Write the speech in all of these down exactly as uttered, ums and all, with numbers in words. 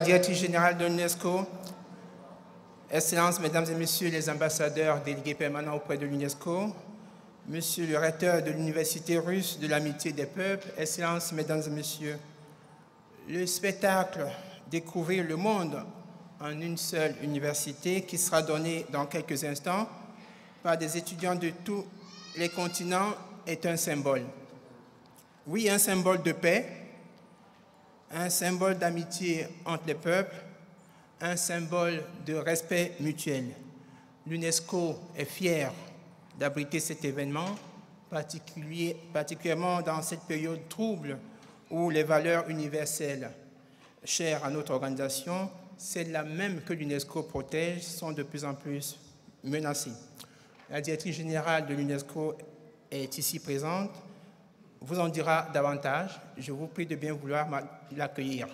Directrice générale de l'UNESCO, Excellences, Mesdames et Messieurs les ambassadeurs délégués permanents auprès de l'UNESCO, Monsieur le recteur de l'Université russe de l'amitié des peuples, Excellences, Mesdames et Messieurs, le spectacle « Découvrir le monde en une seule université » qui sera donné dans quelques instants par des étudiants de tous les continents est un symbole. Oui, un symbole de paix, un symbole d'amitié entre les peuples, un symbole de respect mutuel. L'UNESCO est fière d'abriter cet événement, particulier, particulièrement dans cette période trouble où les valeurs universelles chères à notre organisation, celles-là même que l'UNESCO protège, sont de plus en plus menacées. La directrice générale de l'UNESCO est ici présente, vous en dira davantage. Je vous prie de bien vouloir l'accueillir.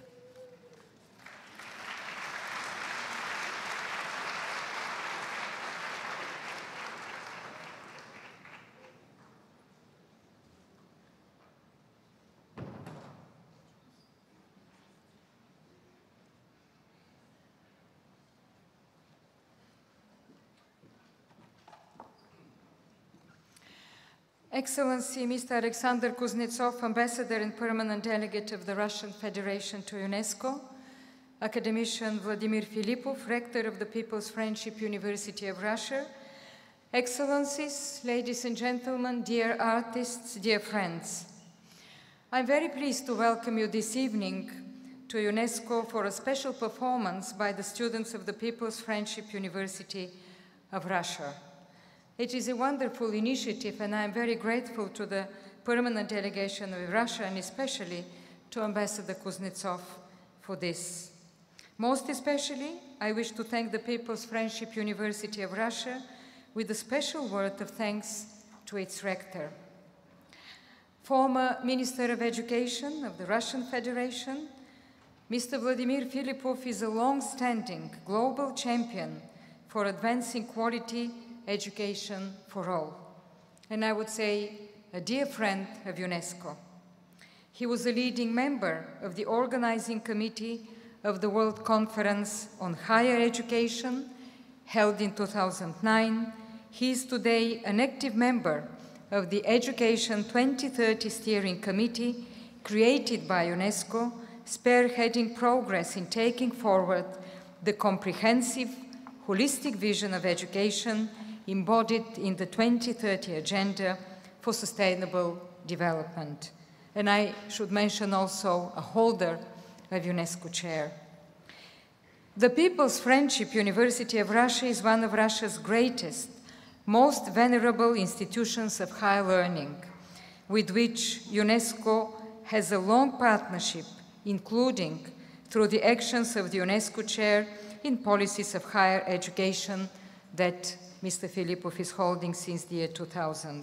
Excellency Mister Alexander Kuznetsov, Ambassador and Permanent Delegate of the Russian Federation to UNESCO, Academician Vladimir Filipov, Rector of the People's Friendship University of Russia, Excellencies, ladies and gentlemen, dear artists, dear friends. I'm very pleased to welcome you this evening to UNESCO for a special performance by the students of the People's Friendship University of Russia. It is a wonderful initiative, and I am very grateful to the permanent delegation of Russia, and especially to Ambassador Kuznetsov for this. Most especially, I wish to thank the People's Friendship University of Russia with a special word of thanks to its rector. Former Minister of Education of the Russian Federation, Mister Vladimir Filipov is a long-standing global champion for advancing quality education for all, and I would say a dear friend of UNESCO. He was a leading member of the organizing committee of the World Conference on Higher Education, held in two thousand nine. He is today an active member of the Education twenty thirty Steering Committee, created by UNESCO, spearheading progress in taking forward the comprehensive, holistic vision of education embodied in the twenty thirty Agenda for Sustainable Development. And I should mention also a holder of UNESCO chair. The People's Friendship University of Russia is one of Russia's greatest, most venerable institutions of higher learning, with which UNESCO has a long partnership, including through the actions of the UNESCO chair in policies of higher education that Mister Filipov is holding since the year two thousand.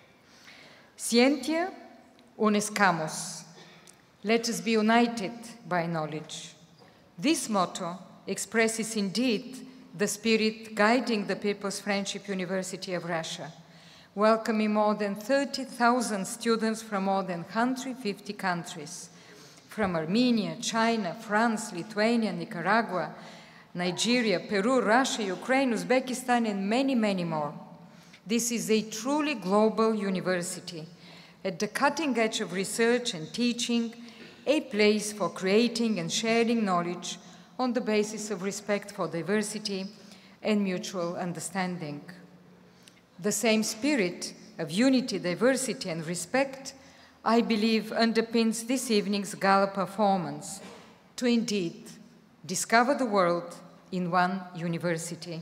Scientia unescamos. Let us be united by knowledge. This motto expresses indeed the spirit guiding the People's Friendship University of Russia, welcoming more than thirty thousand students from more than one hundred fifty countries, from Armenia, China, France, Lithuania, Nicaragua, Nigeria, Peru, Russia, Ukraine, Uzbekistan, and many, many more. This is a truly global university, at the cutting edge of research and teaching, a place for creating and sharing knowledge on the basis of respect for diversity and mutual understanding. The same spirit of unity, diversity, and respect, I believe, underpins this evening's gala performance, to indeed discover the world in one university.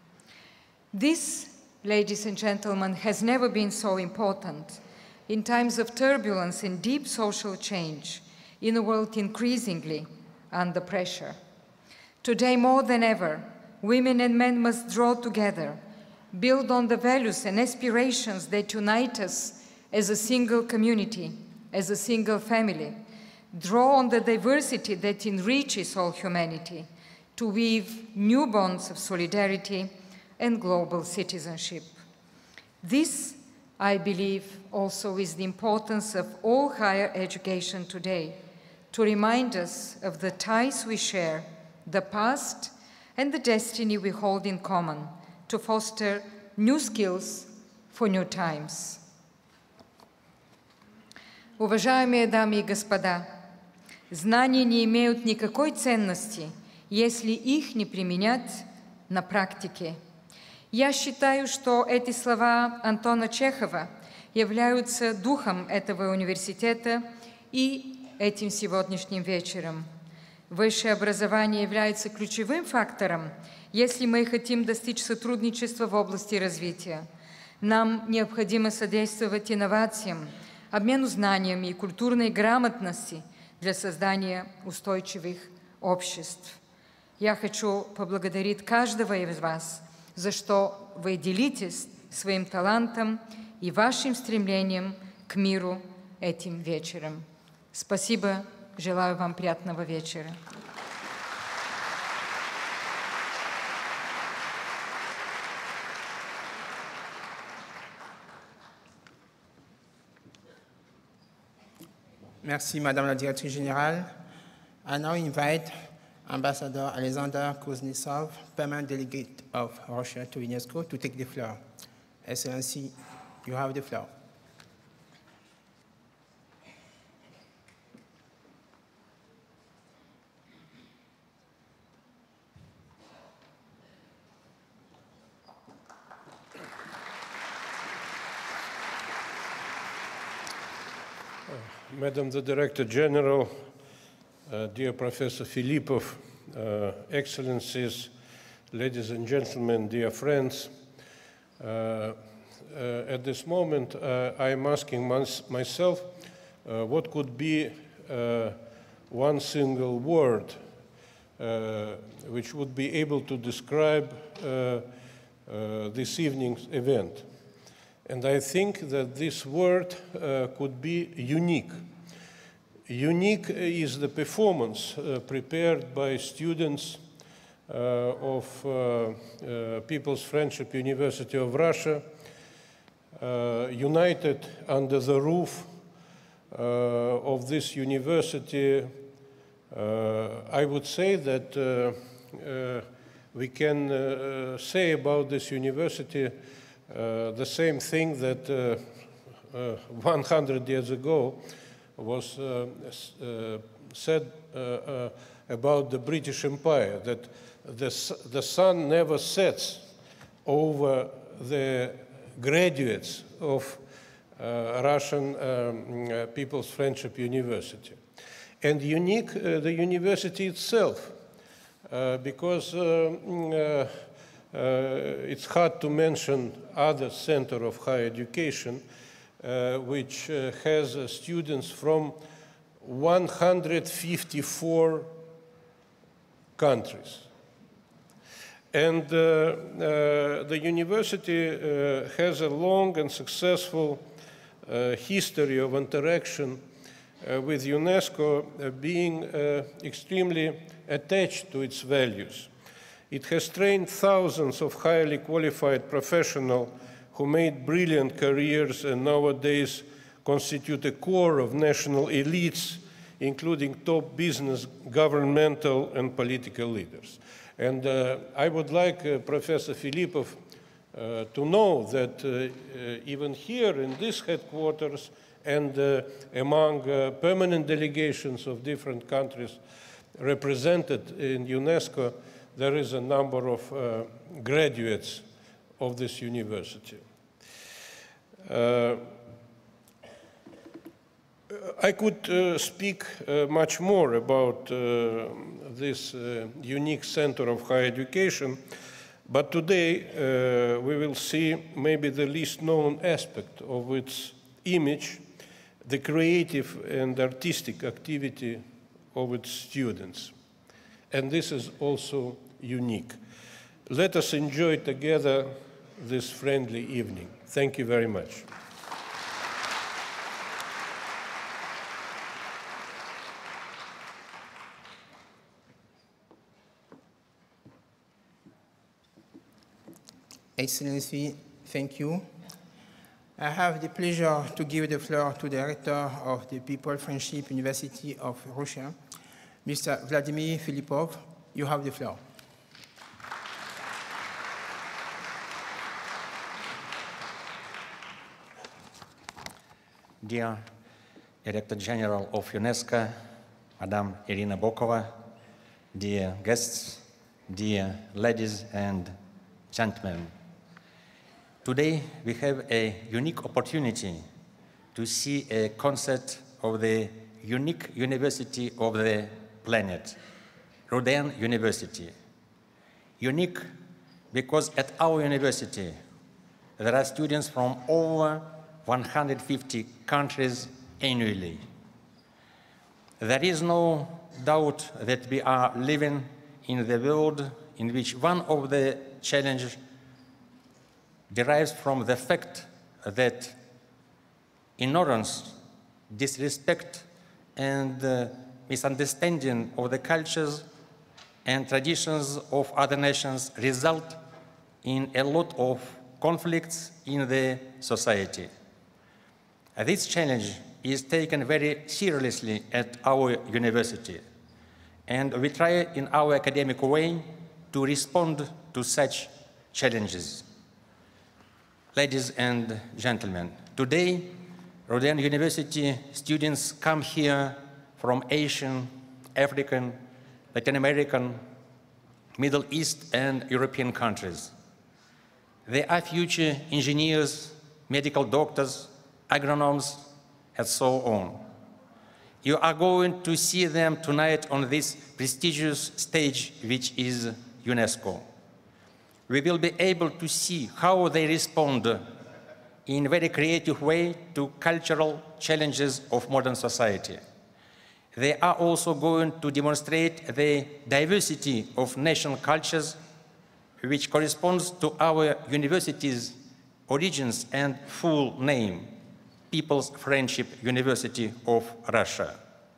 This, ladies and gentlemen, has never been so important in times of turbulence and deep social change in a world increasingly under pressure. Today, more than ever, women and men must draw together, build on the values and aspirations that unite us as a single community, as a single family, draw on the diversity that enriches all humanity to weave new bonds of solidarity and global citizenship. This, I believe, also is the importance of all higher education today, to remind us of the ties we share, the past, and the destiny we hold in common, to foster new skills for new times. Уважаемые дамы и господа, знания не имеют никакой ценности, если их не применять на практике. Я считаю, что эти слова Антона Чехова являются духом этого университета и этим сегодняшним вечером. Высшее образование является ключевым фактором, если мы хотим достичь сотрудничества в области развития. Нам необходимо содействовать инновациям, обмену знаниями и культурной грамотности для создания устойчивых обществ. Я хочу поблагодарить каждого из вас за что вы делитесь своим талантом и вашим стремлением к миру этим вечером. Спасибо, желаю вам приятного вечера. Merci, Madame la Directrice Générale. I now invite Ambassador Alexander Kuznetsov, Permanent Delegate of Russia to UNESCO, to take the floor. Excellency, you have the floor. Madam the Director General, uh, dear Professor Filipov, uh, Excellencies, ladies and gentlemen, dear friends, uh, uh, at this moment uh, I am asking myself uh, what could be uh, one single word uh, which would be able to describe uh, uh, this evening's event. And I think that this word uh, could be unique. Unique is the performance uh, prepared by students uh, of uh, uh, People's Friendship University of Russia, uh, united under the roof uh, of this university. uh, I would say that uh, uh, we can uh, say about this university Uh, the same thing that uh, uh, one hundred years ago was uh, uh, said uh, uh, about the British Empire, that the, the sun never sets over the graduates of uh, Russian um, uh, People's Friendship University. And unique, uh, the university itself, uh, because uh, uh, Uh, it's hard to mention other center of higher education uh, which uh, has uh, students from one hundred fifty-four countries. And uh, uh, the university uh, has a long and successful uh, history of interaction uh, with UNESCO, uh, being uh, extremely attached to its values. It has trained thousands of highly qualified professionals who made brilliant careers and nowadays constitute a core of national elites, including top business, governmental, and political leaders. And uh, I would like uh, Professor Filipov uh, to know that uh, uh, even here in this headquarters and uh, among uh, permanent delegations of different countries represented in UNESCO, there is a number of uh, graduates of this university. Uh, I could uh, speak uh, much more about uh, this uh, unique center of higher education, but today uh, we will see maybe the least known aspect of its image, the creative and artistic activity of its students. And this is also unique. Let us enjoy together this friendly evening. Thank you very much. Excellency, thank you. I have the pleasure to give the floor to the Director of the People Friendship University of Russia, Mister Vladimir Filipov. You have the floor. Dear Director General of UNESCO, Madame Irina Bokova, dear guests, dear ladies and gentlemen, today we have a unique opportunity to see a concert of the unique university of the planet, Rodin University. Unique because at our university there are students from over one hundred fifty countries annually. There is no doubt that we are living in the world in which one of the challenges derives from the fact that ignorance, disrespect, and uh, misunderstanding of the cultures and traditions of other nations result in a lot of conflicts in the society. This challenge is taken very seriously at our university, and we try in our academic way to respond to such challenges. Ladies and gentlemen, today, Rodin University students come here from Asian, African, Latin American, Middle East, and European countries. They are future engineers, medical doctors, agronomes, and so on. You are going to see them tonight on this prestigious stage, which is UNESCO. We will be able to see how they respond in a very creative way to cultural challenges of modern society. They are also going to demonstrate the diversity of national cultures, which corresponds to our university's origins and full name, People's Friendship University of Russia.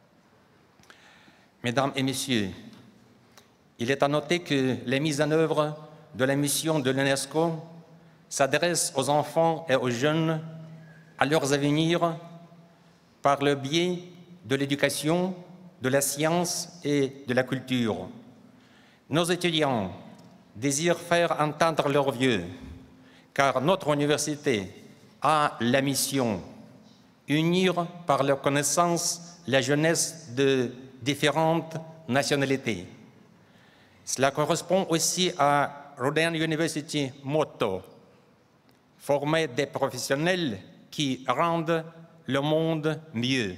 Mesdames et Messieurs, il est à noter que la mise en œuvre de la mission de l'UNESCO s'adresse aux enfants et aux jeunes, à leurs avenirs, par le biais de l'éducation, de la science et de la culture. Nos étudiants désirent faire entendre leurs vœux, car notre université a la mission unir par leur connaissance la jeunesse de différentes nationalités. Cela correspond aussi à Rodin University motto, former des professionnels qui rendent le monde mieux.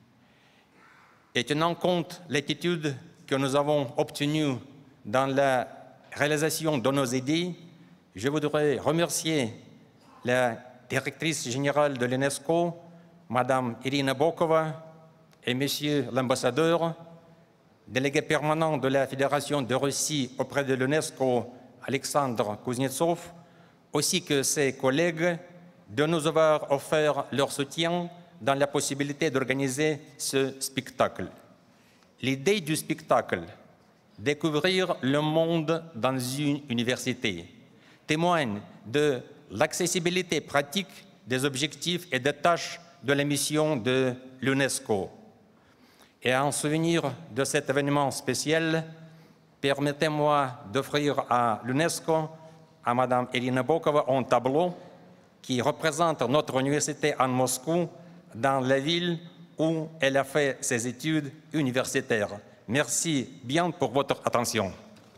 Et tenant compte de l'attitude que nous avons obtenue dans la réalisation de nos idées, je voudrais remercier la directrice générale de l'UNESCO, Madame Irina Bokova, et Monsieur l'ambassadeur, délégué permanent de la Fédération de Russie auprès de l'UNESCO, Alexandre Kuznetsov, ainsi que ses collègues, de nous avoir offert leur soutien dans la possibilité d'organiser ce spectacle. L'idée du spectacle, découvrir le monde dans une université, témoigne de l'accessibilité pratique des objectifs et des tâches de la mission de l'UNESCO. Et en souvenir de cet événement spécial, permettez-moi d'offrir à l'UNESCO, à Madame Irina Bokova, un tableau qui représente notre université en Moscou, dans la ville où elle a fait ses études universitaires. Merci bien pour votre attention.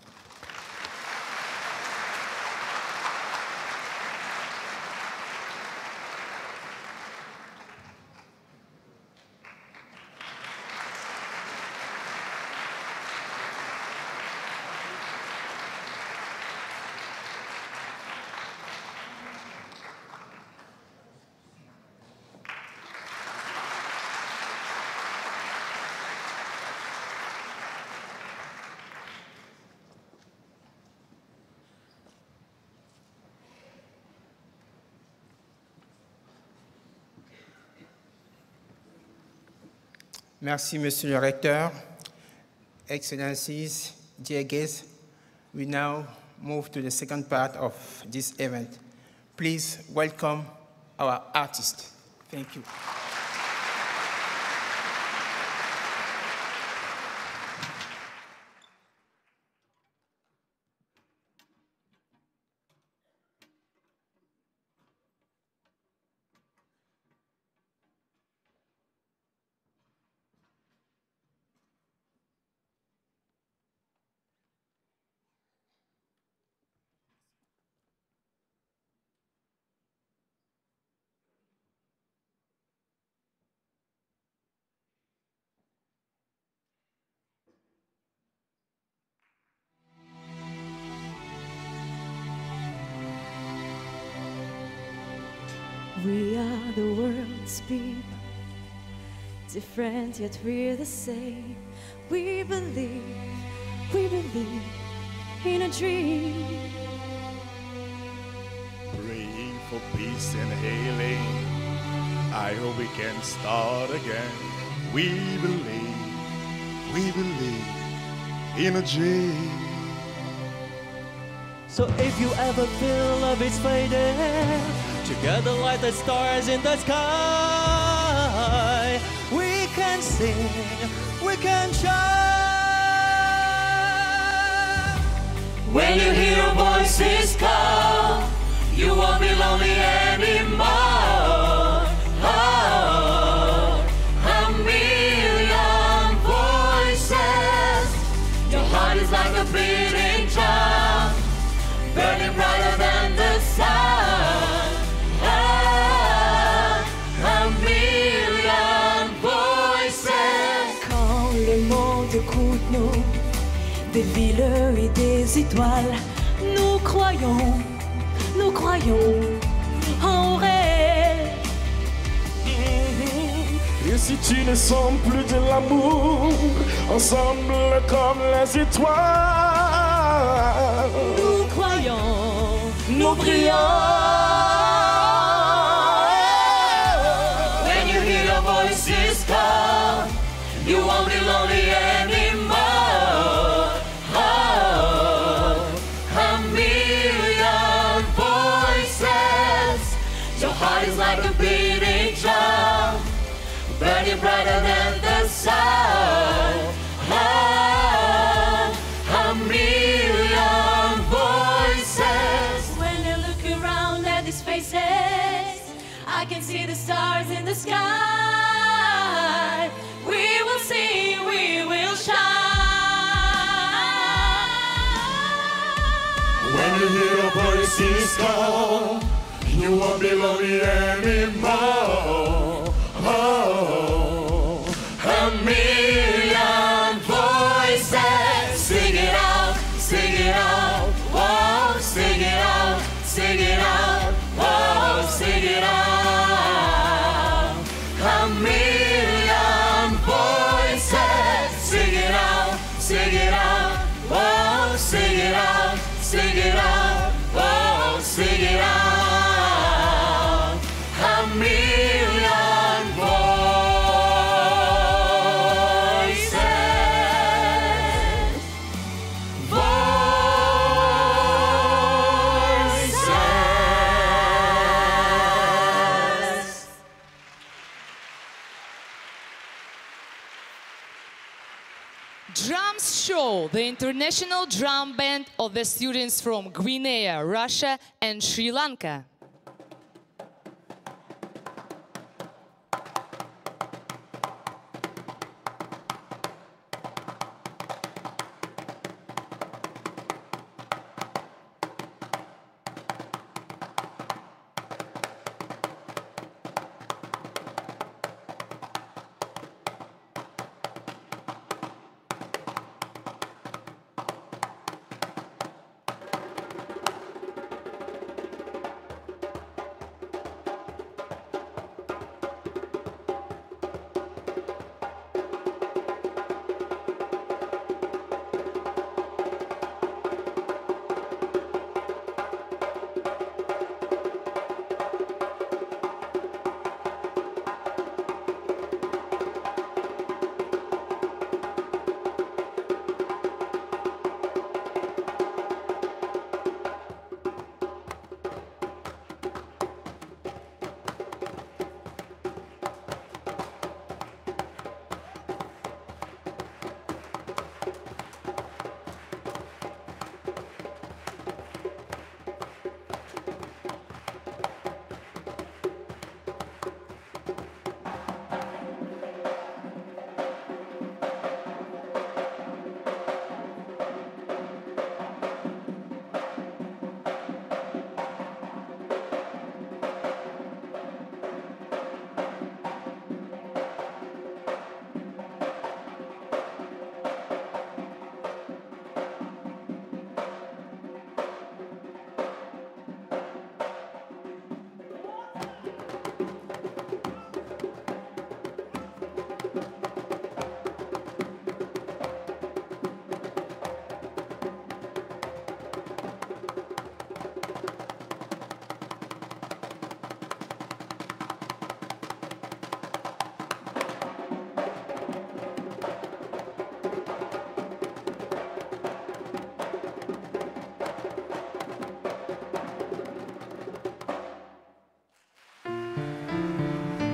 Merci, Monsieur le Recteur. Excellencies, dear guests, we now move to the second part of this event. Please welcome our artists. Thank you. We are the world's people, different yet we're the same. We believe, we believe in a dream. Praying for peace and healing, I hope we can start again. We believe, we believe in a dream. So if you ever feel love is fading, together like the stars in the sky, we can sing, we can shout. When you hear your voices call, you won't be lonely anymore. Oh, a million voices. Your heart is like a beating drum, burning brighter than the sun. Ah, a million voices. Quand le monde écoute nous, des villes et des étoiles, nous croyons, nous croyons en rêve. Et si tu ne sens plus de l'amour, ensemble comme les étoiles, Nous croyons, nous brillons. When you hear your voices call, you won't be lonely anymore. Oh, a million voices. Your heart is like a beating drum, burning brighter than the sun. Oh, a million voices. When I look around at these faces, I can see the stars in the sky. We will sing, we will shine. when you hear your voices call, you won't be lonely anymore. Oh, A million voices. Sing it out, sing it out, whoa, sing it out, sing it out, whoa, sing it out. A million voices. Sing it out, sing it out, whoa, sing it out, sing it out, whoa, sing it out. A million voices. Voices. Drums Show, the international drum band of the students from Guinea, Russia, and Sri Lanka.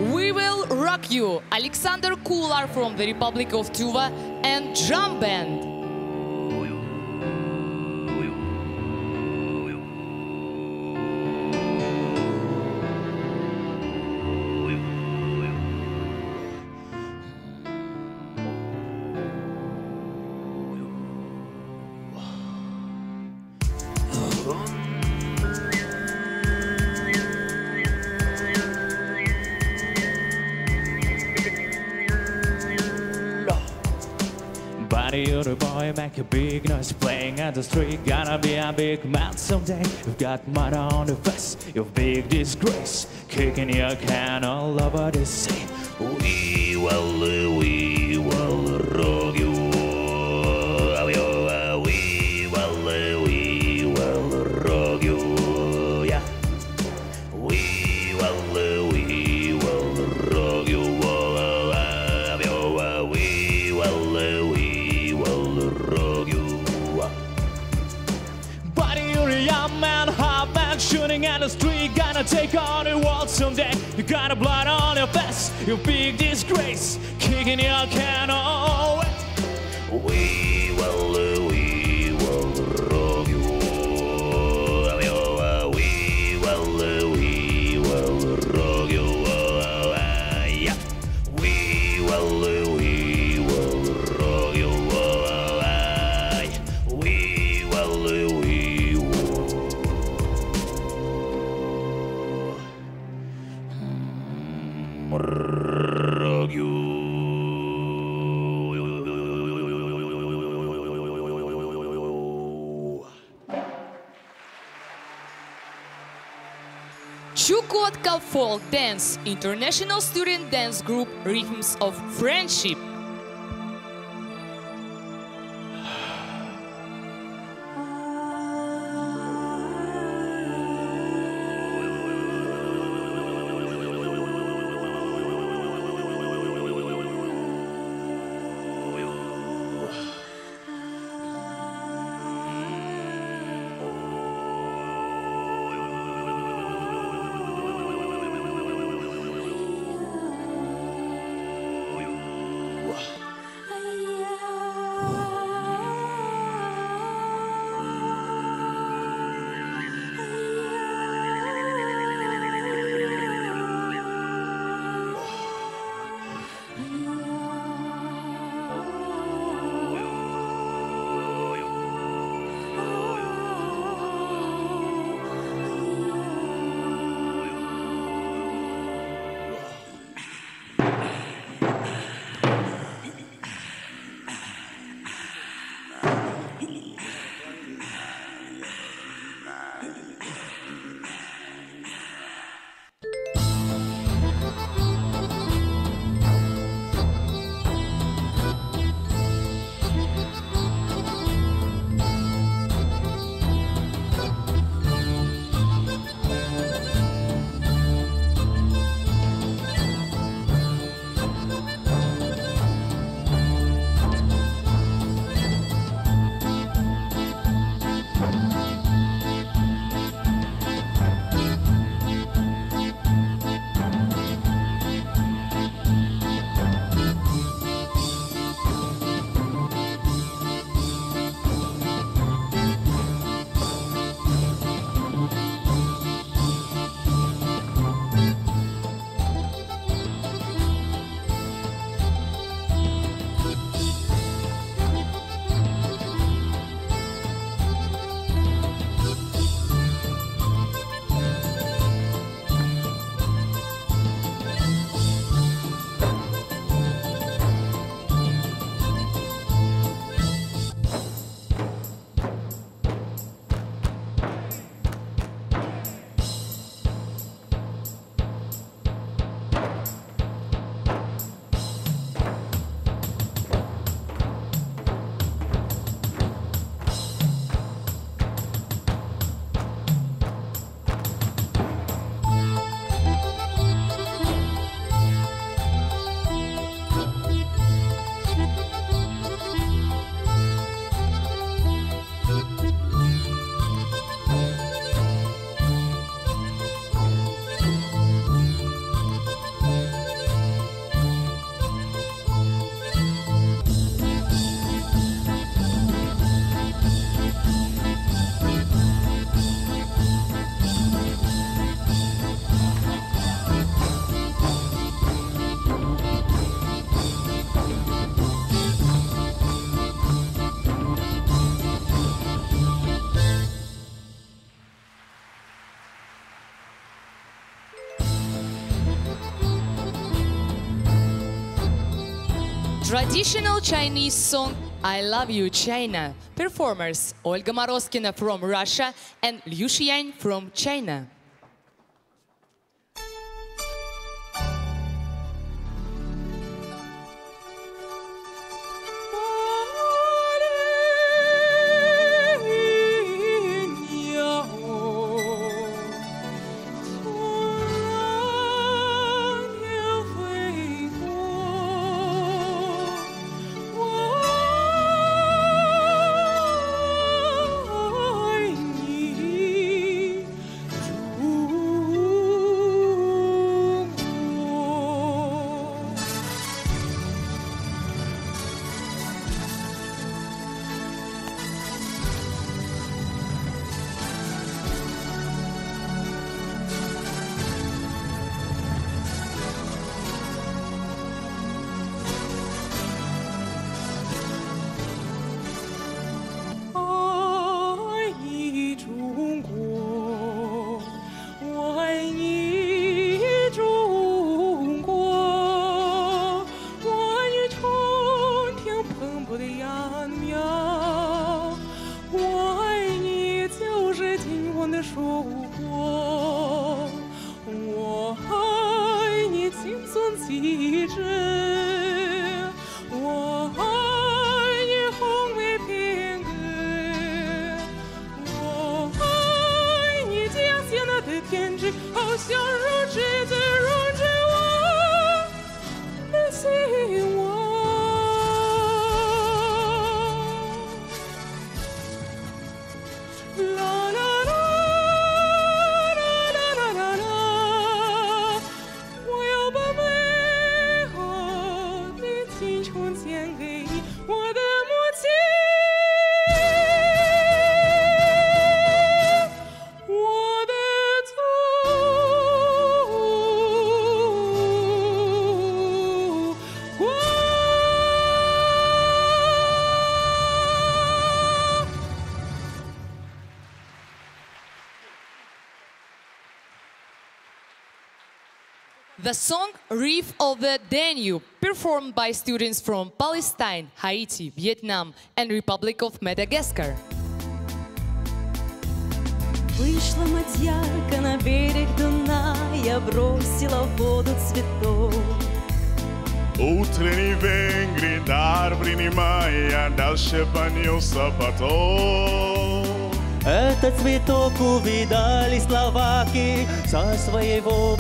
We Will Rock You, Alexander Kular from the Republic of Tuva, and Drum Band. Buddy, you're the boy, make a big noise playing at the street. Gonna be a big man someday. You've got mud on the face, you're big disgrace. Kicking your can all over the sea. We will, we will rock you. We will, we will rock you. Yeah. We will, we will rock you. We will, we will rock you. Buddy, you're a young man, hard back, shooting at the street. Gonna take on the world someday. You got a blood on your face, you big disgrace. Kicking your can away. We will, we will rock you. We will, we will rock you. Yeah. We will, we will rock you. We will, we will rock you. Chukotka Folk Dance, International Student Dance Group, Rhythms of Friendship. Traditional Chinese song I Love You, China. Performers Olga Morozkina from Russia and Liu Xian from China. The song Reef of the Danube, performed by students from Palestine, Haiti, Vietnam and Republic of Madagascar. Вышла мадьярка на берег Дуная, бросила в воду цветов. Утренний венгридар, принимая дальше по нему сапатов. Этот цветок увидали словаки со своего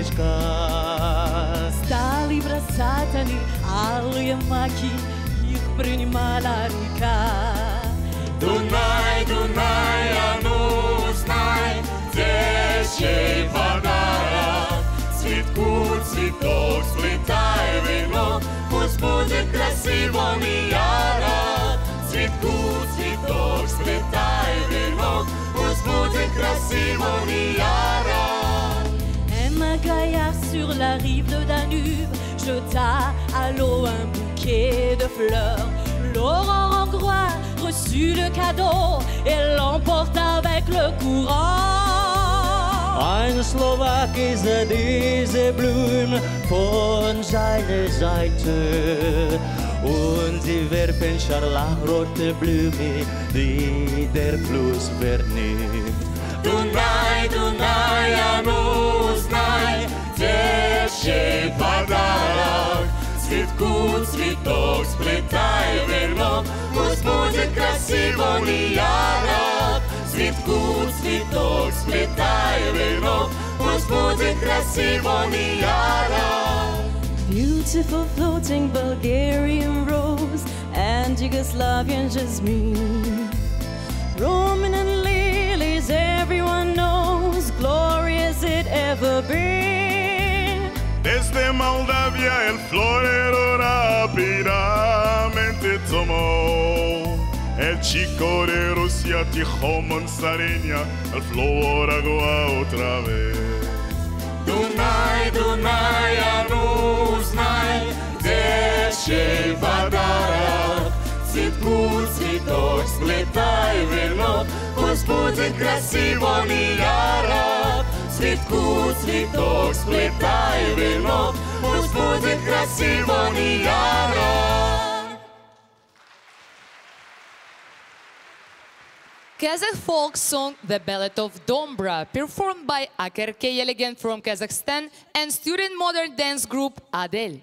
бережка. Стали бросать они алые маки, их принимала река. Дунай, Дунай, а ну знай, где чей подарок. Цветку цветок, сплетай венок, пусть будет красивым и ярок. Цветку цветок, сплетай венок, пусть будет красивым и ярок. Un magaillard sur la rive de Danube jeta à l'eau un bouquet de fleurs. L'aurore hongrois reçut le cadeau et l'emporta avec le courant. Ein Slowak ist diese Blumen von seiner Seite und sie werfen scharlachrote Blumen, die der Fluss vernimmt. Дунай, Дунай, а ну знай, где чей подарок. Цветку цветок, сплетай венок, пусть будет красивым и ярок. Цветку цветок, сплетай венок, пусть будет красивым и ярок. Beautiful floating Bulgarian rose and Yugoslavian jasmine. Roman and lilies, everyone knows, glorious it ever been. Desde Moldavia el florero rápidamente tomó. El chico de Rusia, Tikhomon, Sarenia, el flor agua otra vez. Дунай, Дунай, а ну знай, где чей подарок. Цветку цветок, сплетай венок, пусть будет красивым и ярок. цветку цветок, сплетай венок, пусть будет красиво и яро. Kazakh folk song The Ballad of Dombra, performed by Akerke Yelegen from Kazakhstan and student modern dance group Adel.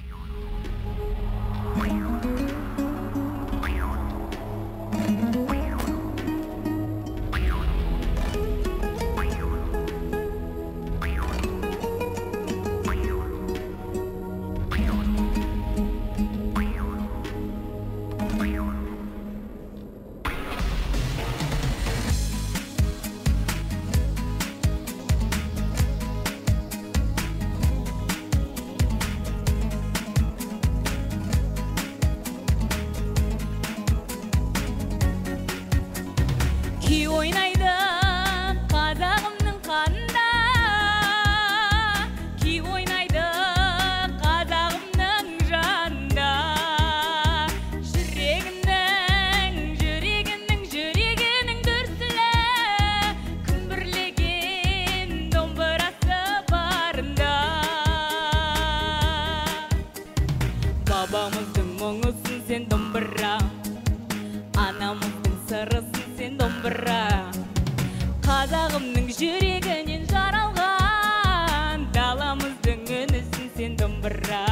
Babamыздың мұңысын сен домбыра, анамыздың сырысын сен домбыра, қазағымның жүрегінен жаралған, даламыздың үнісін сен домбыра.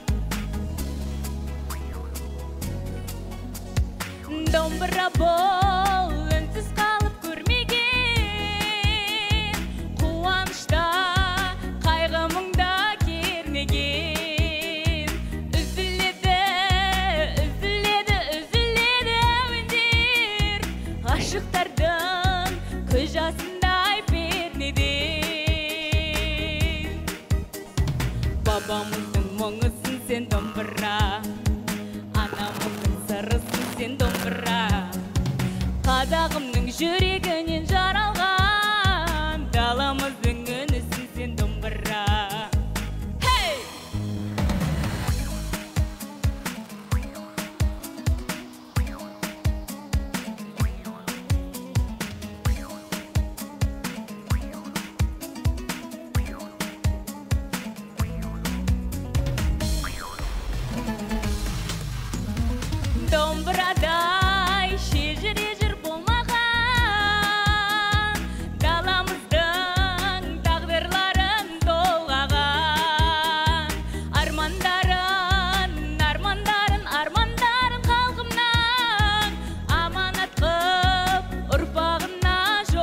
Домбыра бол, үнсіз қалып көрмеген, қуанышта, қайғымыңда кернеген. Үзіледі, үзіледі, үзіледі әуендер, ғашықтардың көз жасындай пернеден. Бабамыздың мұңысын сен домбыра, анамыздың сырысын сен домбыра, қазағымның жүрегінен жаралған, даламыздың үнісін сен домбыра. Hey! Домбырадай шежіре жыр болмаған, даламыздың тағдырларын толғаған. Армандарын, армандарын, армандарын халқымнан аманат қып ұрпағына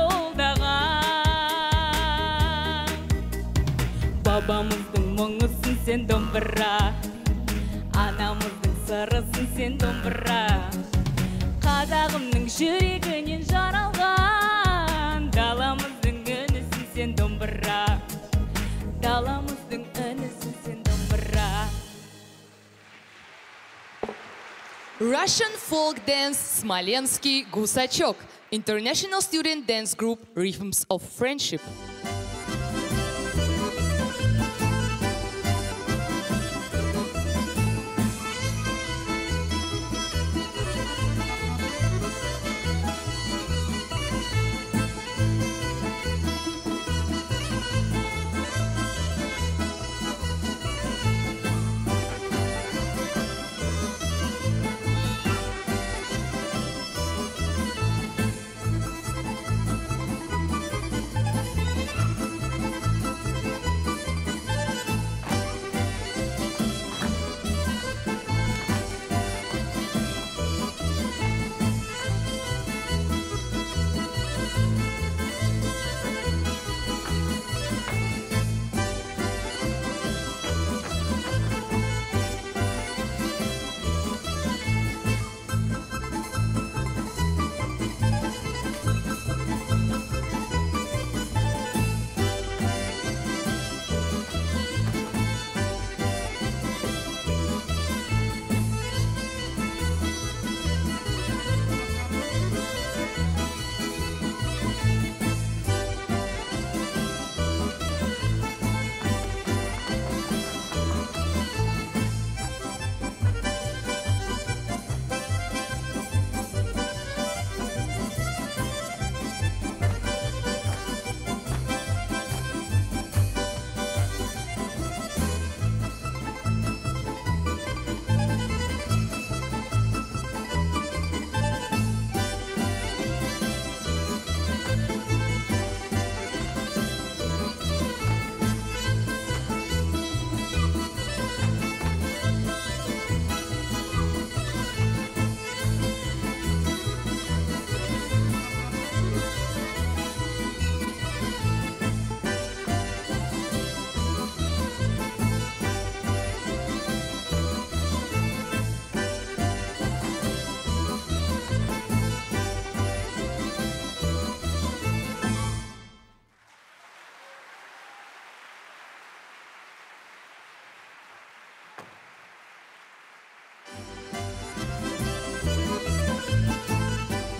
жолдаған. Бабамыздың мұңысын сен домбыра, анамыздың сырысын сен домбыра, қазағымның жүрегінен жаралған, даламыздың үнісін сен домбыра, даламыздың үнісін сен домбыра. Russian folk dance Smolensky Gusachok, international student dance group Rhythms of Friendship.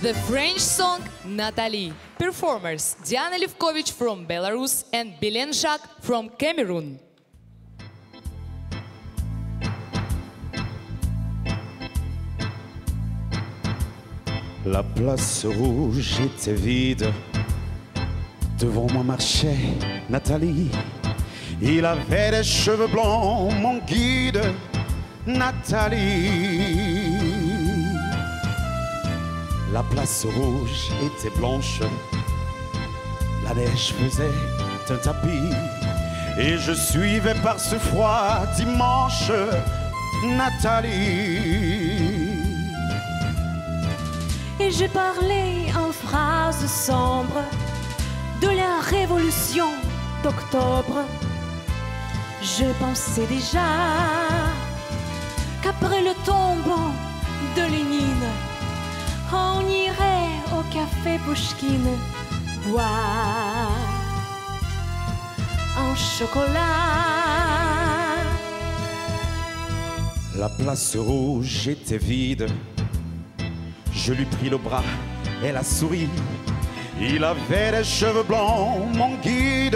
The French song Nathalie. Performers Diana Levkovich from Belarus and Belen Jacques from Cameroon. La place rouge était vide. Devant moi marchait Nathalie. Il avait des cheveux blancs, mon guide, Nathalie. La place rouge était blanche. La neige faisait un tapis. Et je suivais par ce froid dimanche Nathalie. Et j'ai parlé en phrases sombres de la révolution d'octobre. Je pensais déjà qu'après le tombeau de Lénine, on irait au café Pouchkine boire un chocolat. La place rouge était vide. Je lui pris le bras, elle a souri. Il avait des cheveux blancs, mon guide,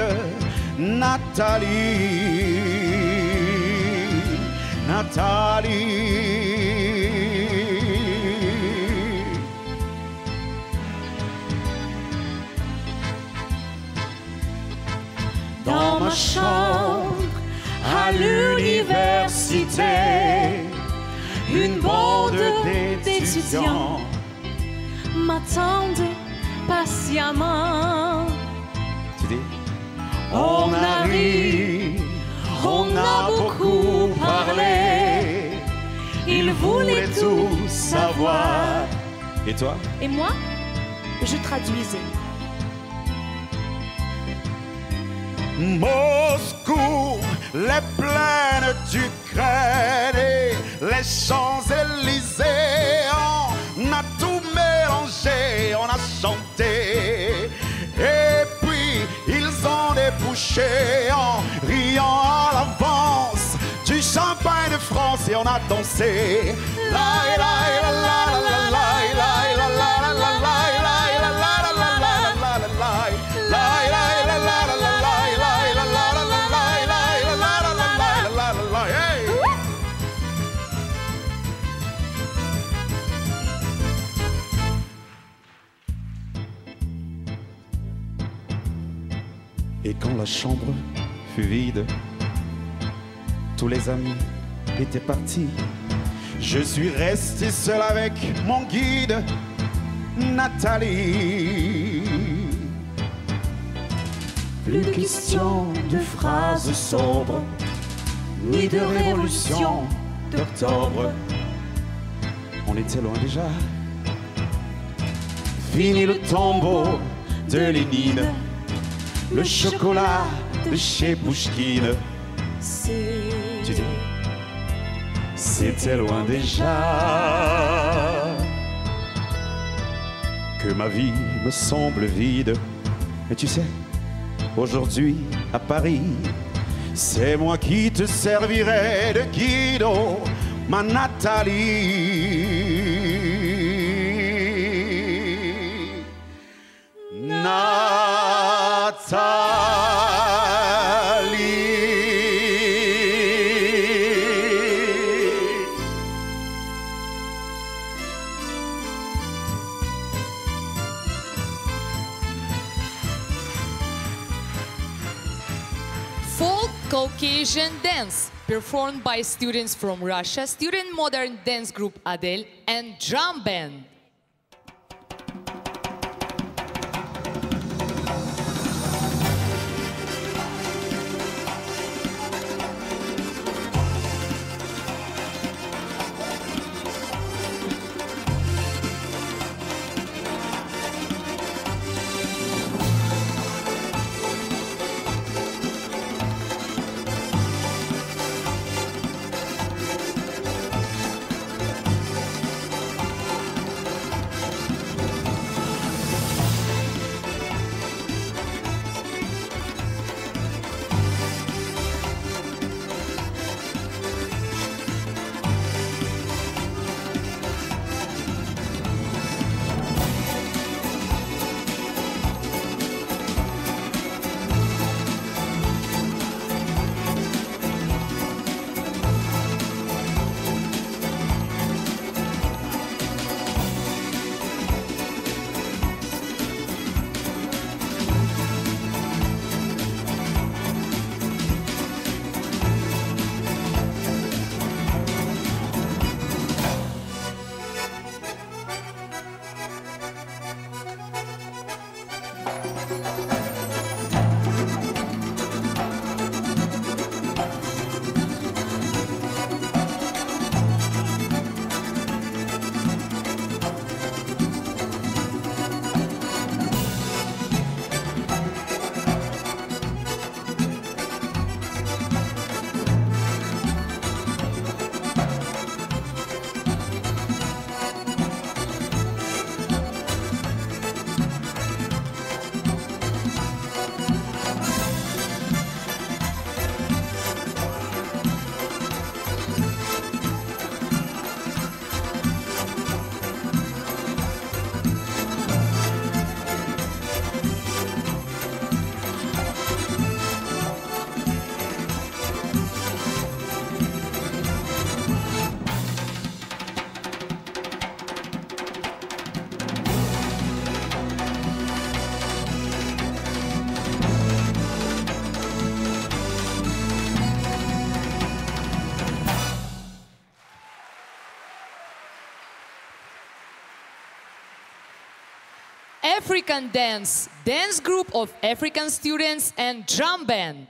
Nathalie. Nathalie. Dans ma chambre à l'université, une bande d'étudiants m'attendent patiemment. Tu dis? On a ri, on a beaucoup parlé. Ils voulaient tout savoir. Et toi? Et moi, je traduisais. Moscou, les plaines d'Ukraine et les Champs-Élysées, on a tout mélangé, on a chanté. Et puis ils ont débouché en riant à l'avance du champagne de France et on a dansé. La la la la la la la la la la la la Et quand la chambre fut vide, tous les amis étaient partis. Je suis resté seul avec mon guide, Nathalie. Plus question de phrases sombres, ni de révolution d'octobre. On était loin déjà. Fini le tombeau de Lénine. Le chocolat de chez Pouchkine. Tu dis, c'était loin déjà. Que ma vie me semble vide. Mais tu sais, aujourd'hui à Paris, c'est moi qui te servirai de guide, oh, ma Nathalie. Folk Caucasian dance, performed by students from Russia, student modern dance group Adele, and drum band. African Dance, dance group of African students and drum band.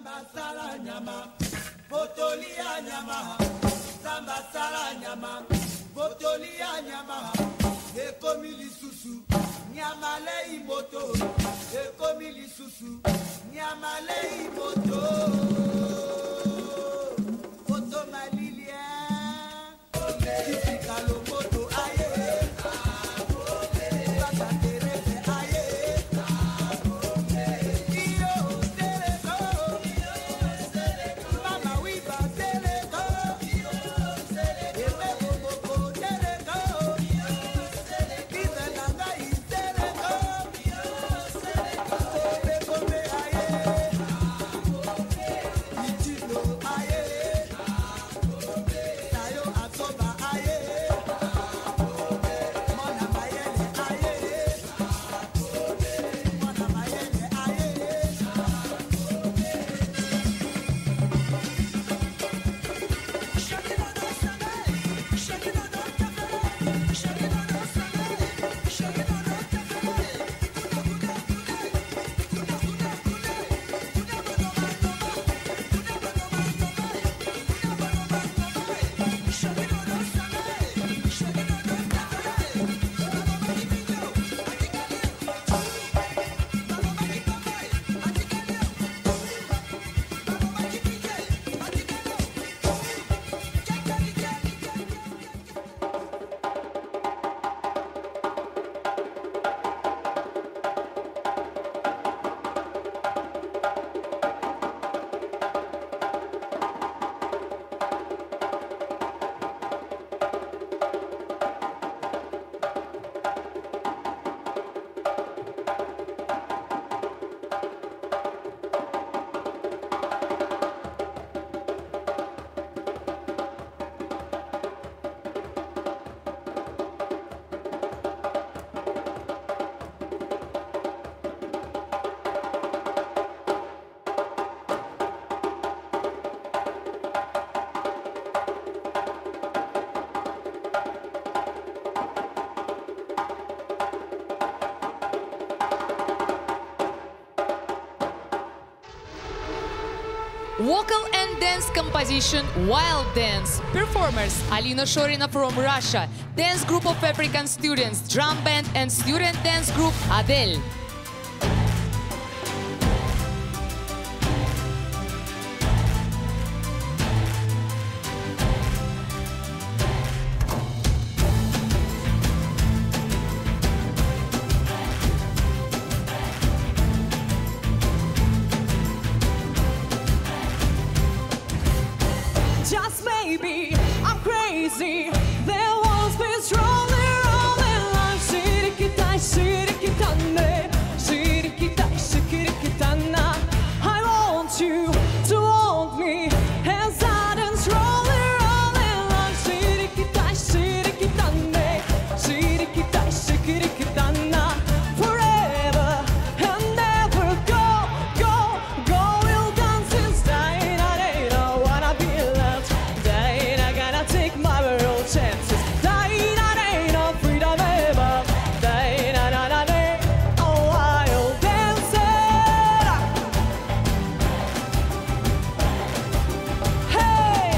Vocal and dance composition Wild Dance. Performers Alina Shorina from Russia. Dance group of African students, drum band and student dance group Adele. Just maybe I'm crazy. There was been rolling, rolling like Sirikita, Sirikitane, Sirikita, Sirikitana. I want you to want me as I dance, rolling, rolling like Sirikita, Sirikitane, Sirikita, Sirikitana. Forever and never go, go, go. We'll dance since dying. I don't wanna be left. Dying, I gotta take my real chances. Dying, I ain't no freedom ever. Dying, I don't know. Oh, I'll dance it. Hey.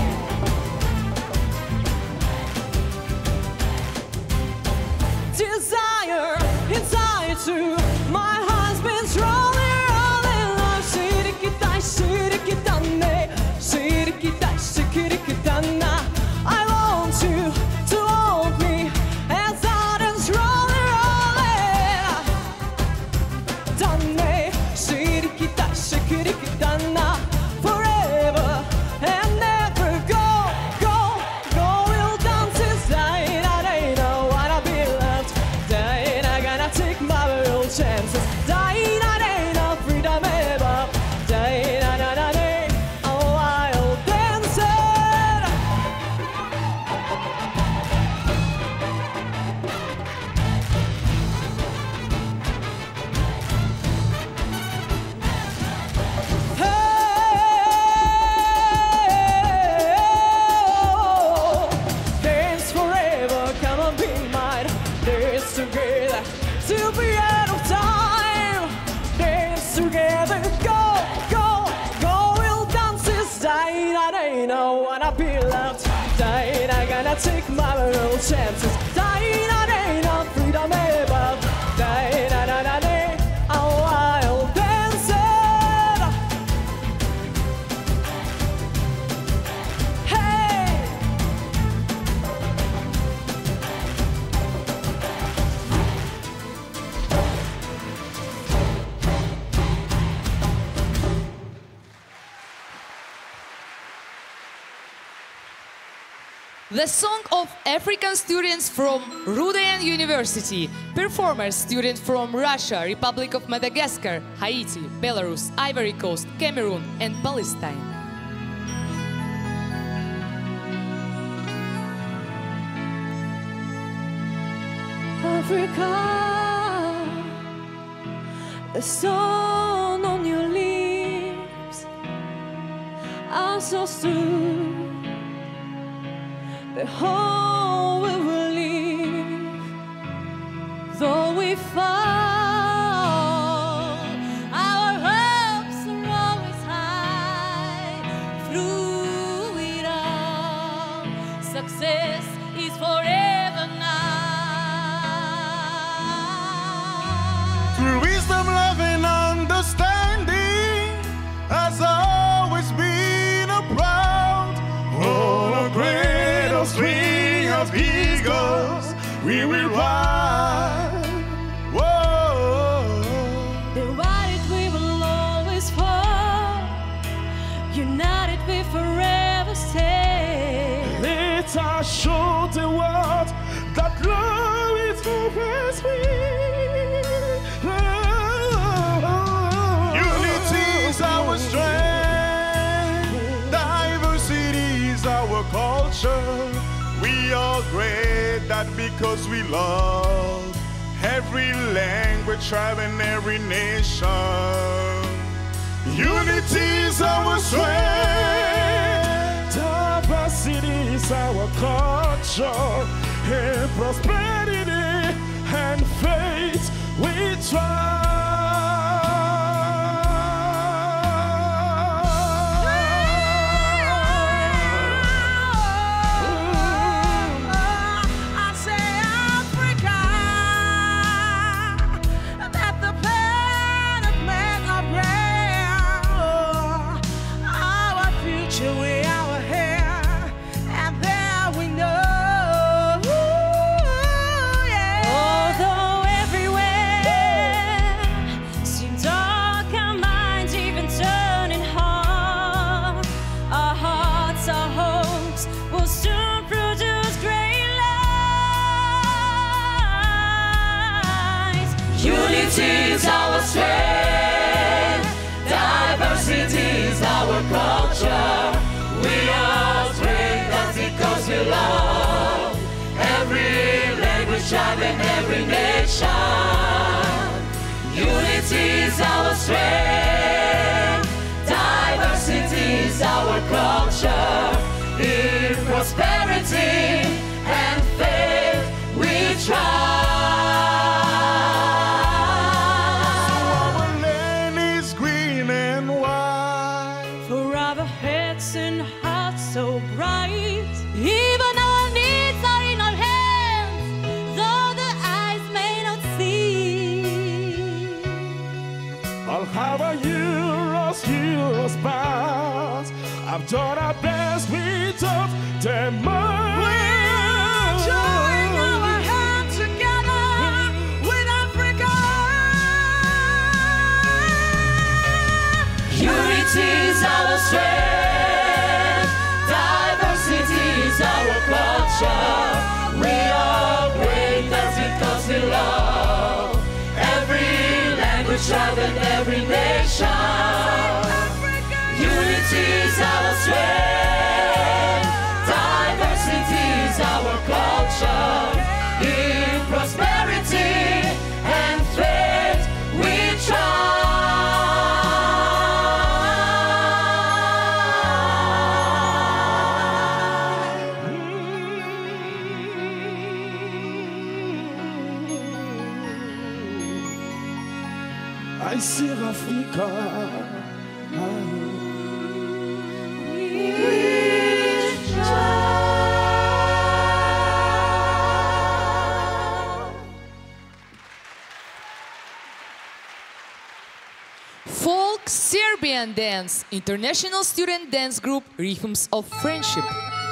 Desire inside too. My husband's rolling, rolling like Sirikita, Sirikitane, Sirikita, Sirikitana. I want you to hold me as I dance, rolling, rolling. Dane, Sirikita, Sirikitana. Forever and never go, go, go. We'll dance since dying. I don't wanna be left. Dying, I gotta take my real chances. Dying, I ain't no freedom ever. Dying, I don't know. Oh, I'll dance it. Hey, dance forever, come on, be mine. Dance together to be take my little chances. Die na day na freedom ever. Die na na na day, a wild dancer. Hey. The song of African students from Rudan University, performers students from Russia, Republic of Madagascar, Haiti, Belarus, Ivory Coast, Cameroon and Palestine. Africa, the sun on your lips, are so soon. The whole we will live, though we fall, our hopes are always high. Through it all, success is forever now. Through wisdom, love, and understanding has always been a proud, oh, a great string of eagles we will ride. Whoa. Divided we will always fall, united we forever stay. Let us show the world that love is always sweet. Unity is our strength, diversity is our culture. We are great, that because we love every language, tribe, and every nation. Unity is our strength, diversity is our culture, and prosperity and faith we try. Unity is our strength, diversity is our culture. We are great, that's because we love every language, tribe, and every nation. Unity is our strength, diversity is our culture. In prosperity and faith we try. So bright, even our needs are in our hands, though the eyes may not see. I'll have a Euros, Euros pass. I've done our best without them. We're joining our hands together with Africa. Unity is our strength, our culture. We are great, that's because we love every language, tribe, and every nation. Unity is our strength, diversity is our culture. In prosperity and faith we try. I see Africa. We try. Folk Serbian Dance, International Student Dance Group, Rhythms of Friendship.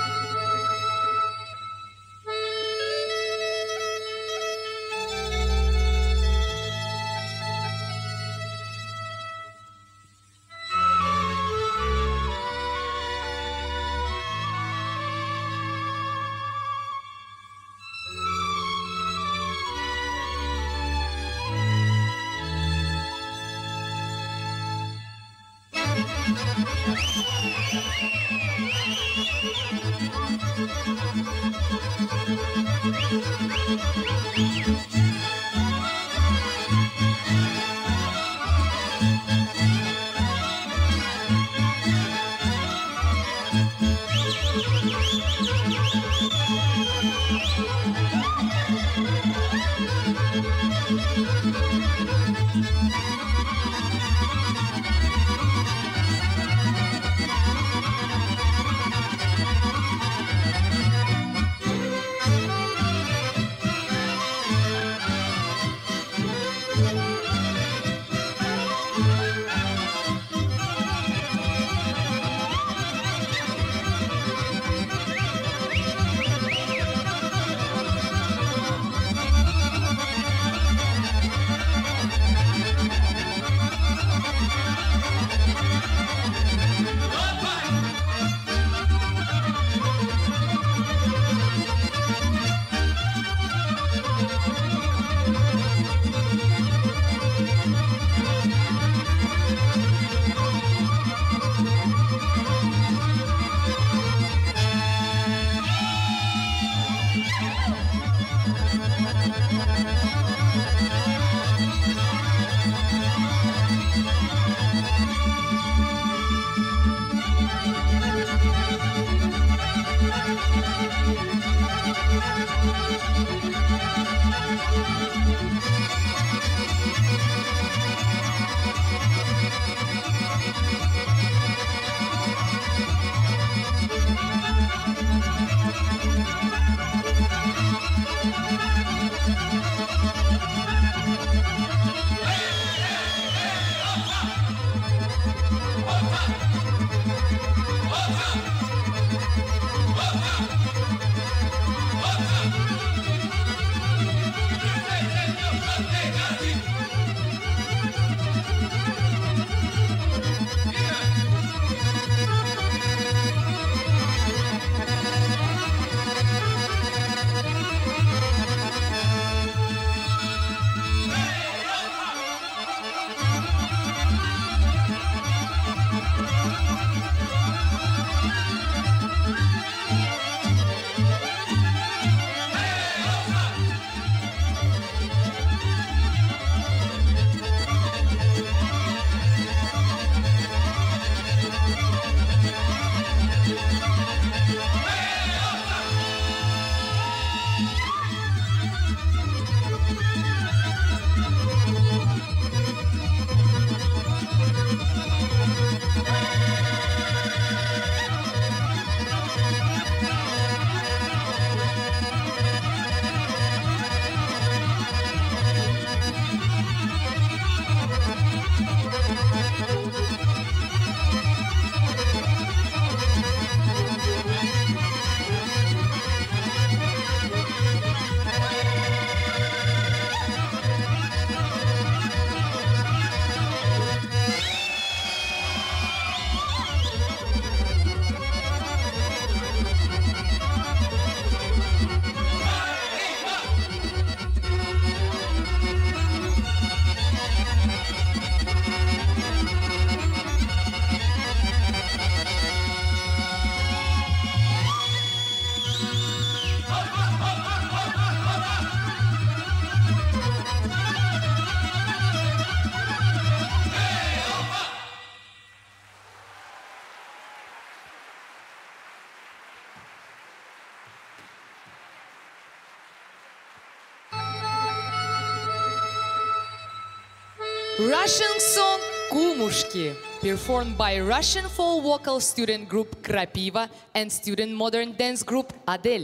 Russian song Kumushki, performed by Russian folk vocal student group Krapiva and student modern dance group Adel.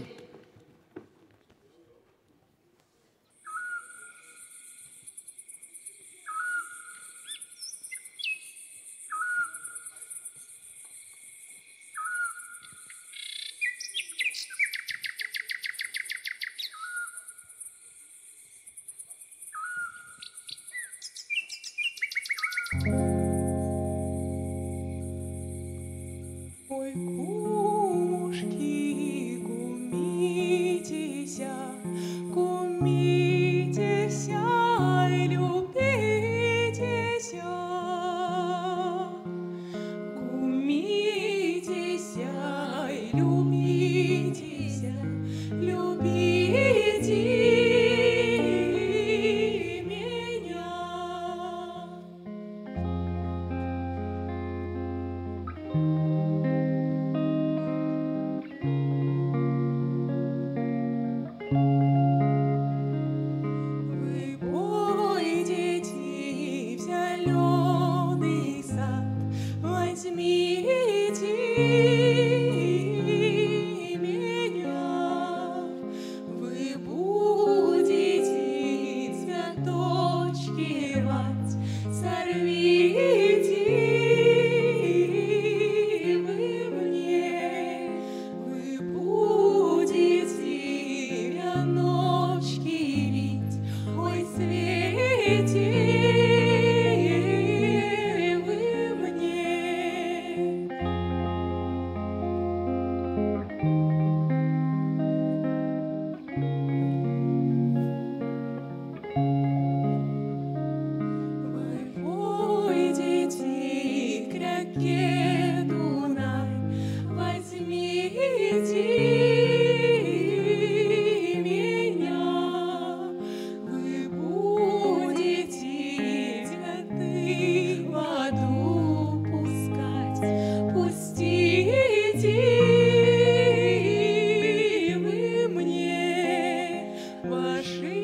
Ой, кумушки, кумитеся, кумитеся и любитеся. Кумитеся и любитеся, любите меня. Вы пойдете в зеленый сад, возьмите меня. Вы будете цветочки рвать, сорвите вы мне. Вы будете веночки вить, ой, свете вы мне. Вы пойдете к реке Дунай, возьмите меня. Вы будете цветы в воду пускать, пустите вы мне. Ваши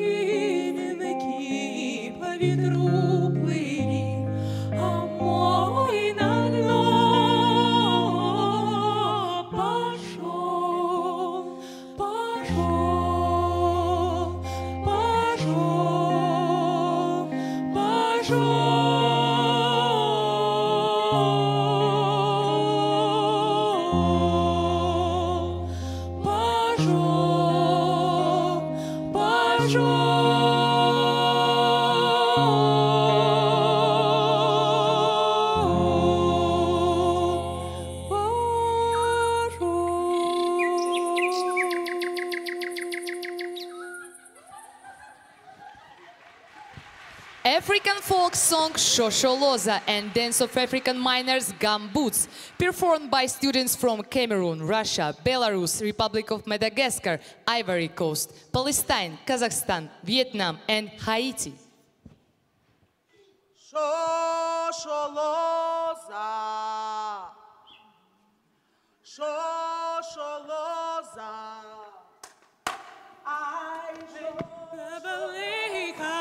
венки по ветру плыли, а мой на дно пошел, пошел, пошел, пошел, пошел, African folk song Shosholoza and dance of African miners Gamboots, performed by students from Cameroon, Russia, Belarus, Republic of Madagascar, Ivory Coast, Palestine, Kazakhstan, Vietnam and Haiti. Shosholoza, Shosholoza, I Babaleika,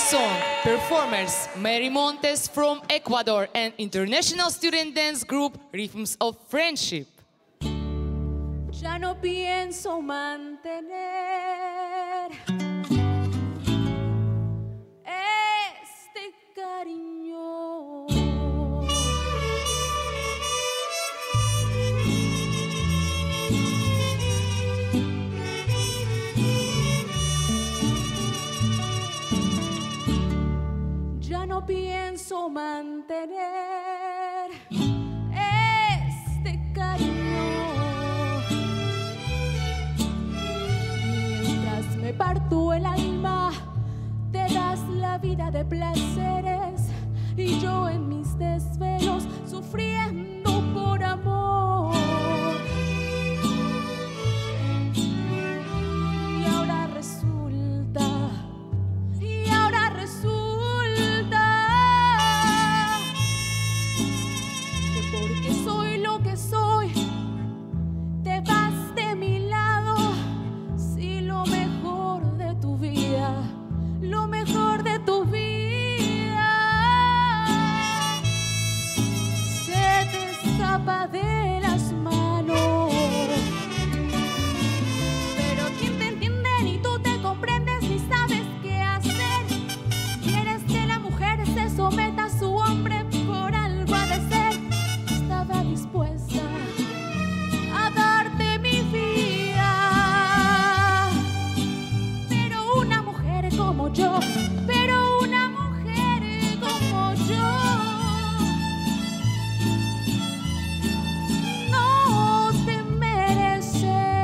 song, performers Mary Montes from Ecuador and international student dance group Rhythms of Friendship. Ya no pienso mantener este cariño. Ya no pienso mantener este cariño. Mientras me parto el alma, te das la vida de placeres y yo en mis desvelos sufriendo por amor. Y ahora resulta, y ahora resulta que porque soy lo que soy, te vas de mi lado. Si lo mejor de tu vida, lo mejor de tu vida se te escapa de las manos. Pero quién te entiende ni tú te comprendes ni sabes qué hacer. Quieres que la mujer se someta a su hombre, por algo ha de ser. Estaba dispuesta a darte mi vida, pero una mujer como yo, pero una mujer como yo no te mereces.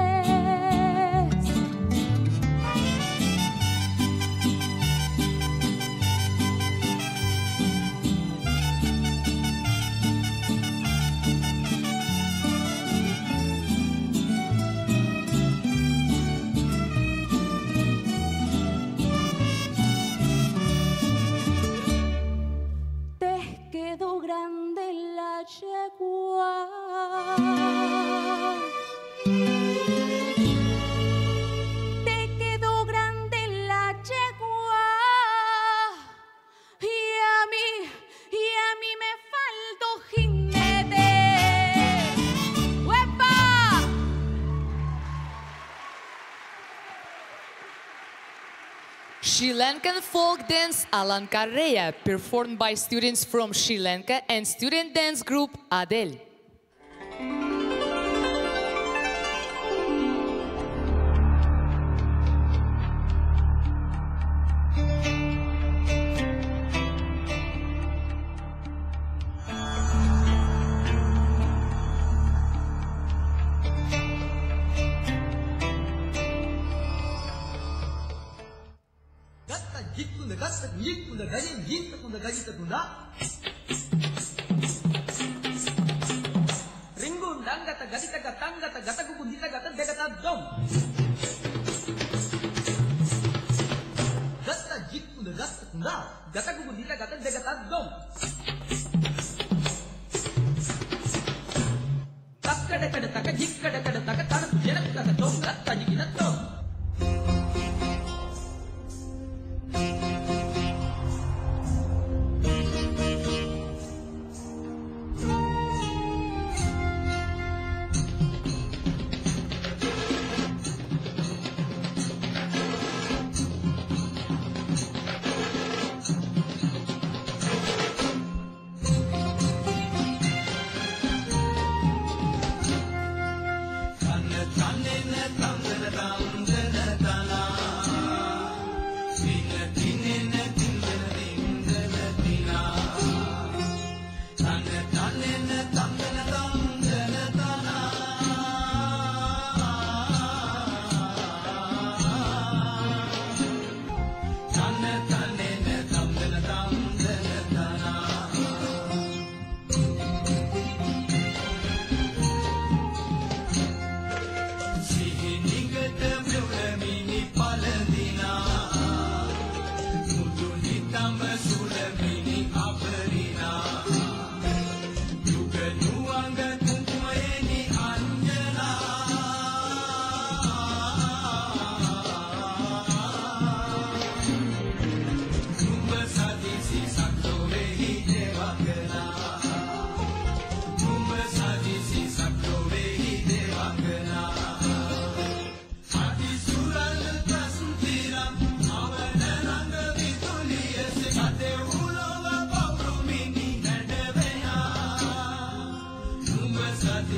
Te quedó grande la yegua. Te quedó grande la yegua. Y a mí, y a mí me faltó jinete. ¡Uepa! Sri Lankan folk dance Alankarreya, performed by students from Sri Lanka and student dance group Adel.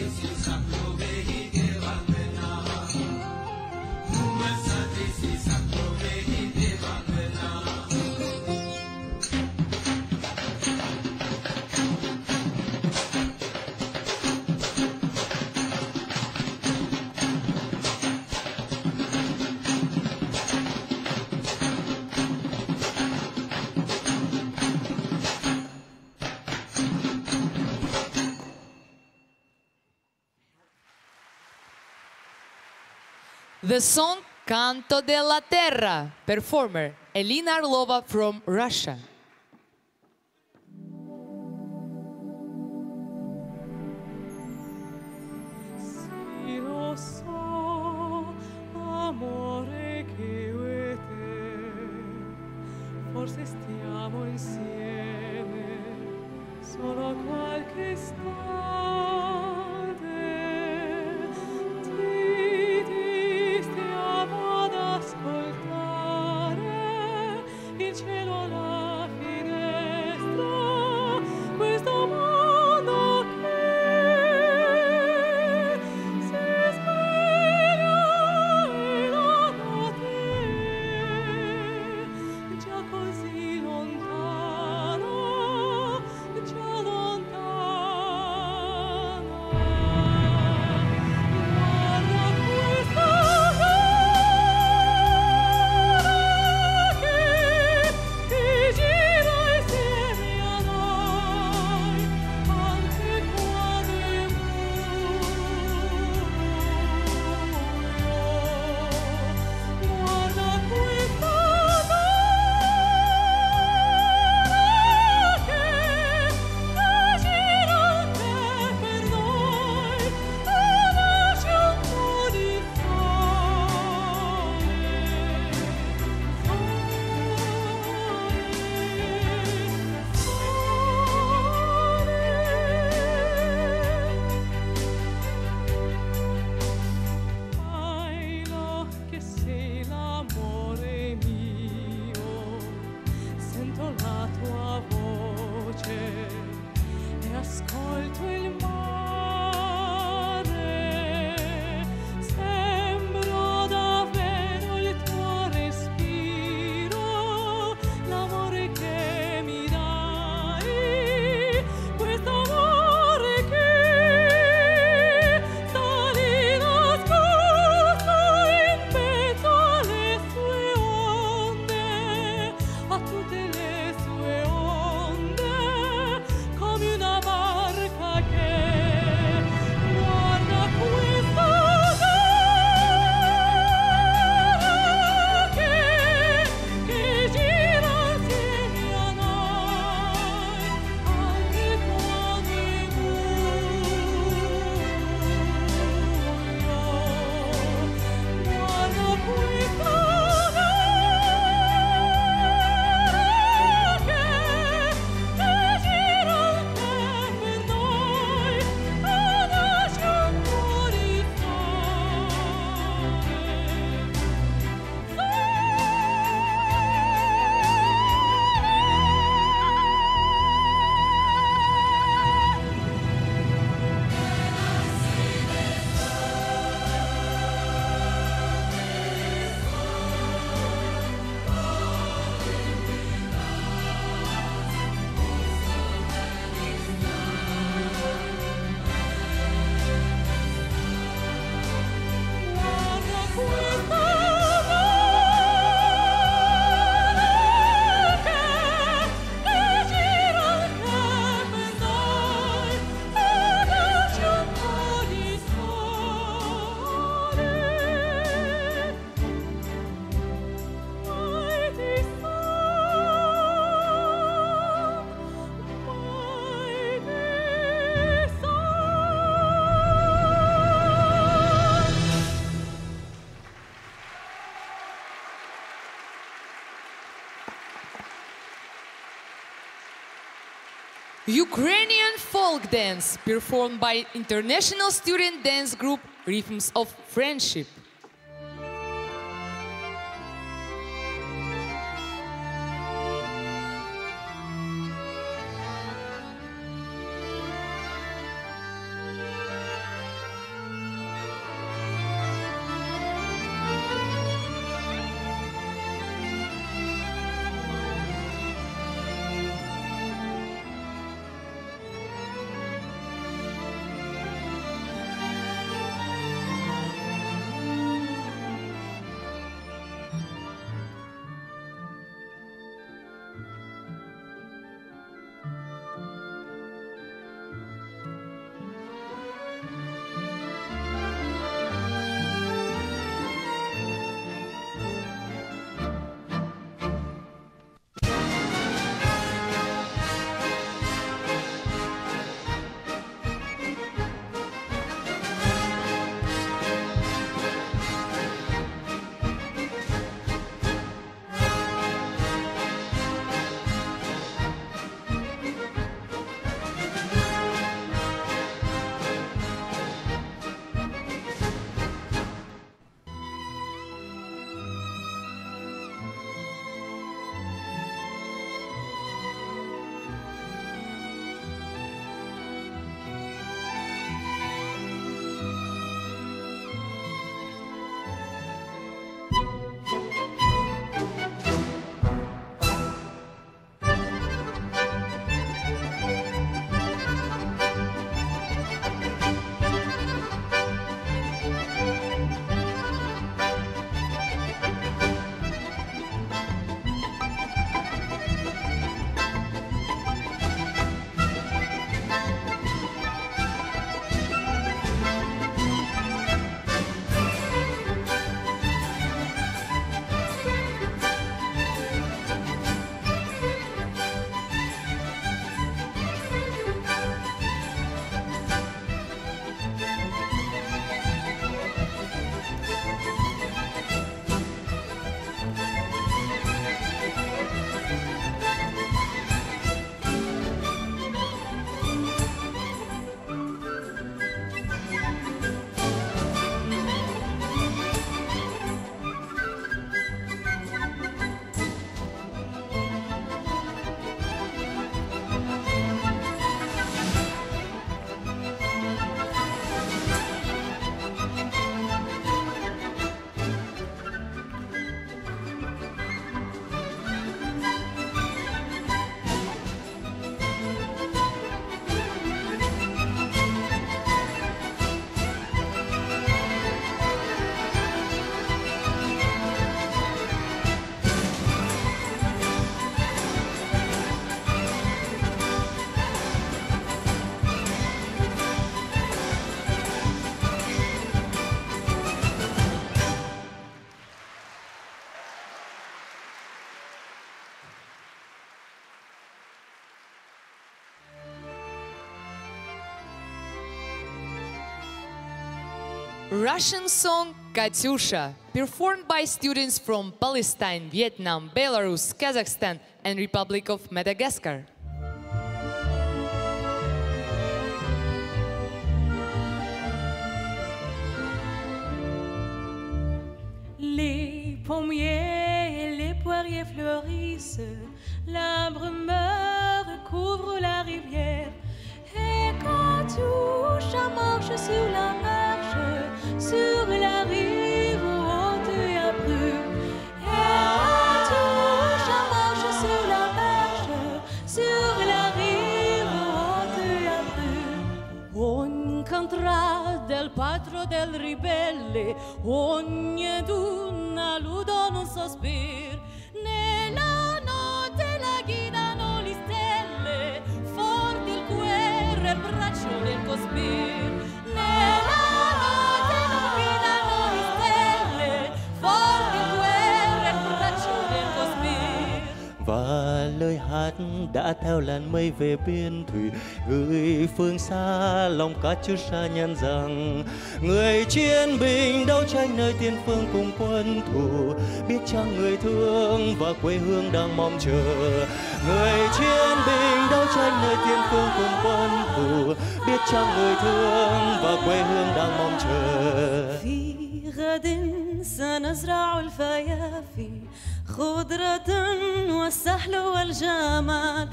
The song Canto della Terra, performer Elina Arlova from Russia. Sì, lo so, amore che io e te, forse stiamo insieme solo qualche istante. Ti, ti stiamo ad ascoltare, il cielo, la finestra, questo mondo che si sveglia e la notte già così lontana, già lontana. Guarda questa terra che, che gira insieme a noi, anche quando è buio. Guarda questa terra che, che gira anche per noi, e lascia un po' di sole, I know che sei l'amore mio, sento la tua voce e ascolto il mare, sembro davvero il tuo respiro, l'amore che mi dai, questo amore che sta lì nascosto in mezzo alle sue onde, a tutte le sue onde, come una barca che guarda questa terra che, che gira insieme a noi, anche quando è buio. Guarda questa terra che, che gira anche per noi, e lascia un po' di Guarda questa terra che, che gira anche per noi, e lascia un po' di sole, mai ti sta, mai ti sta. Ukrainian folk dance performed by international student dance group Rhythms of Friendship. Russian song Katyusha, performed by students from Palestine, Vietnam, Belarus, Kazakhstan, and Republic of Madagascar. Les pommiers, les poiriers fleurissent, l'arbre meurt, couvre la rivière. Et Katyusha marche sur la marche, sur la rive haute et abrupte. Et Katyusha marche sur la marche, sur la rive haute et abrupte. Ogni contrada del patro del ribelle, ogni duna ludono un sospir. Nella notte la guidano le stelle, forti il cuore, il braccio del cospir. Nella notte la guidano le stelle, forti il cuore, il braccio del cospir. Và lời hát đã theo làn mây về biên thủy, gửi phương xa lòng Katyusha nhận rằng người chiến binh đấu tranh nơi tiền phương cùng quân thù, biết chăng người thương và quê hương đang mong chờ. Người chiến binh đấu tranh nơi tiền phương cùng quân thù, biết chăng người thương và quê hương đang mong chờ. في غد سنزرع الفيافي خضرة والسحل والجمال،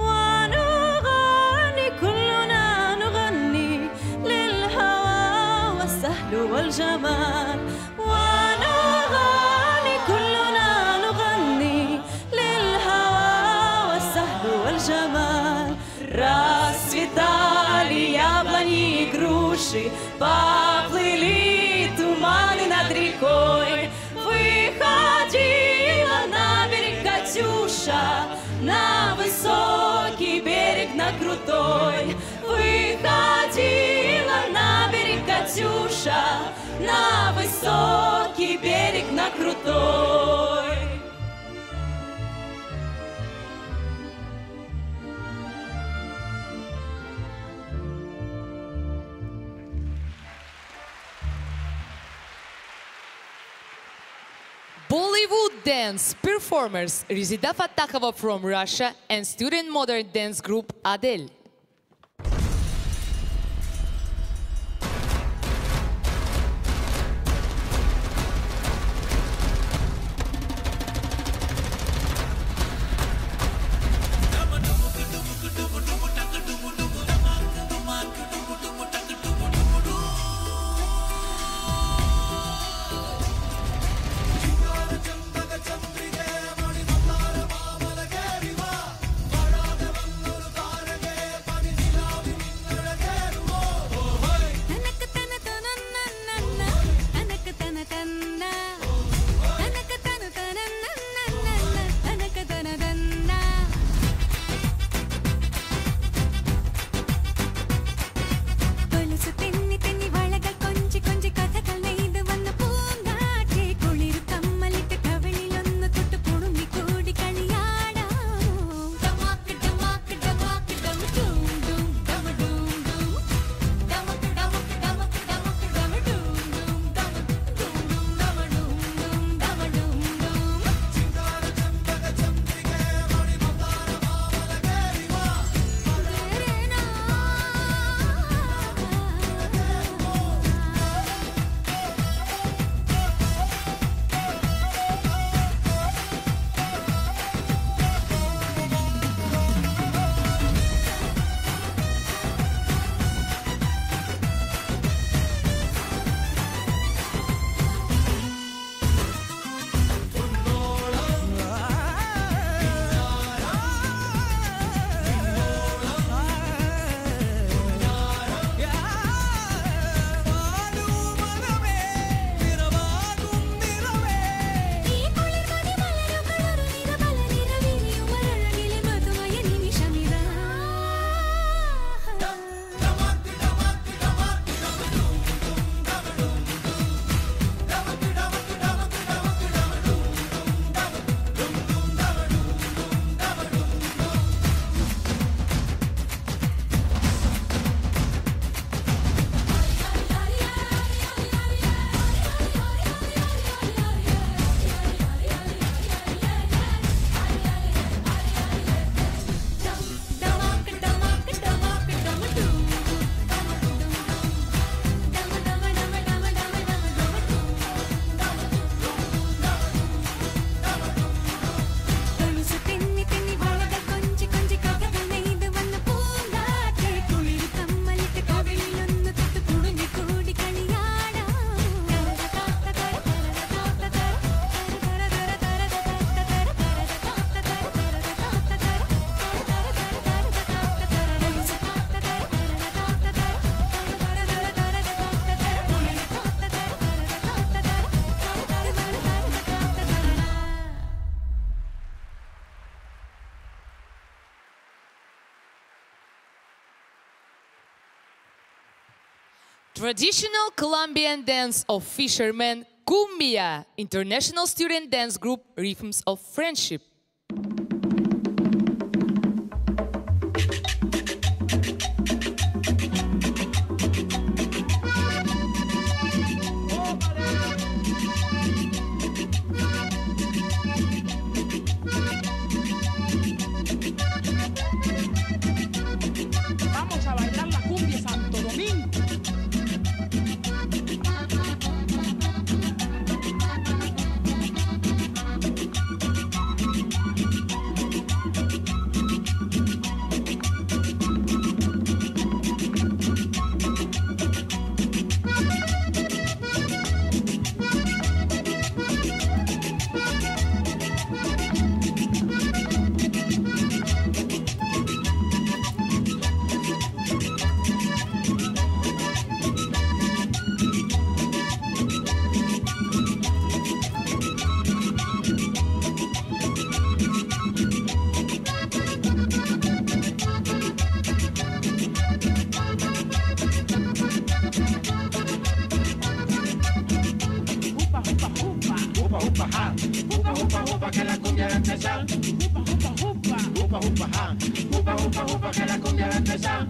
ونغني كلنا نغني للهوى والسحل والجمال، ونغني كلنا نغني للهوى والسحل والجمال. Расцветали яблони и груши, поплыли туманы над рекой. Выходила на берег Катюша, на высокий берег, на крутой. Выходила на берег Катюша, на высокий берег, на крутой. Bollywood dance performers Rizida Fatahova from Russia and student modern dance group Adel. Traditional Colombian dance of fishermen, Cumbia, International Student Dance Group, Rhythms of Friendship. Vamos a bailar la cumbia Santo Domingo. que la cumbia va a empezar. Upa, upa, upa. Upa, upa, ja. Upa, upa, upa, que la cumbia va a empezar.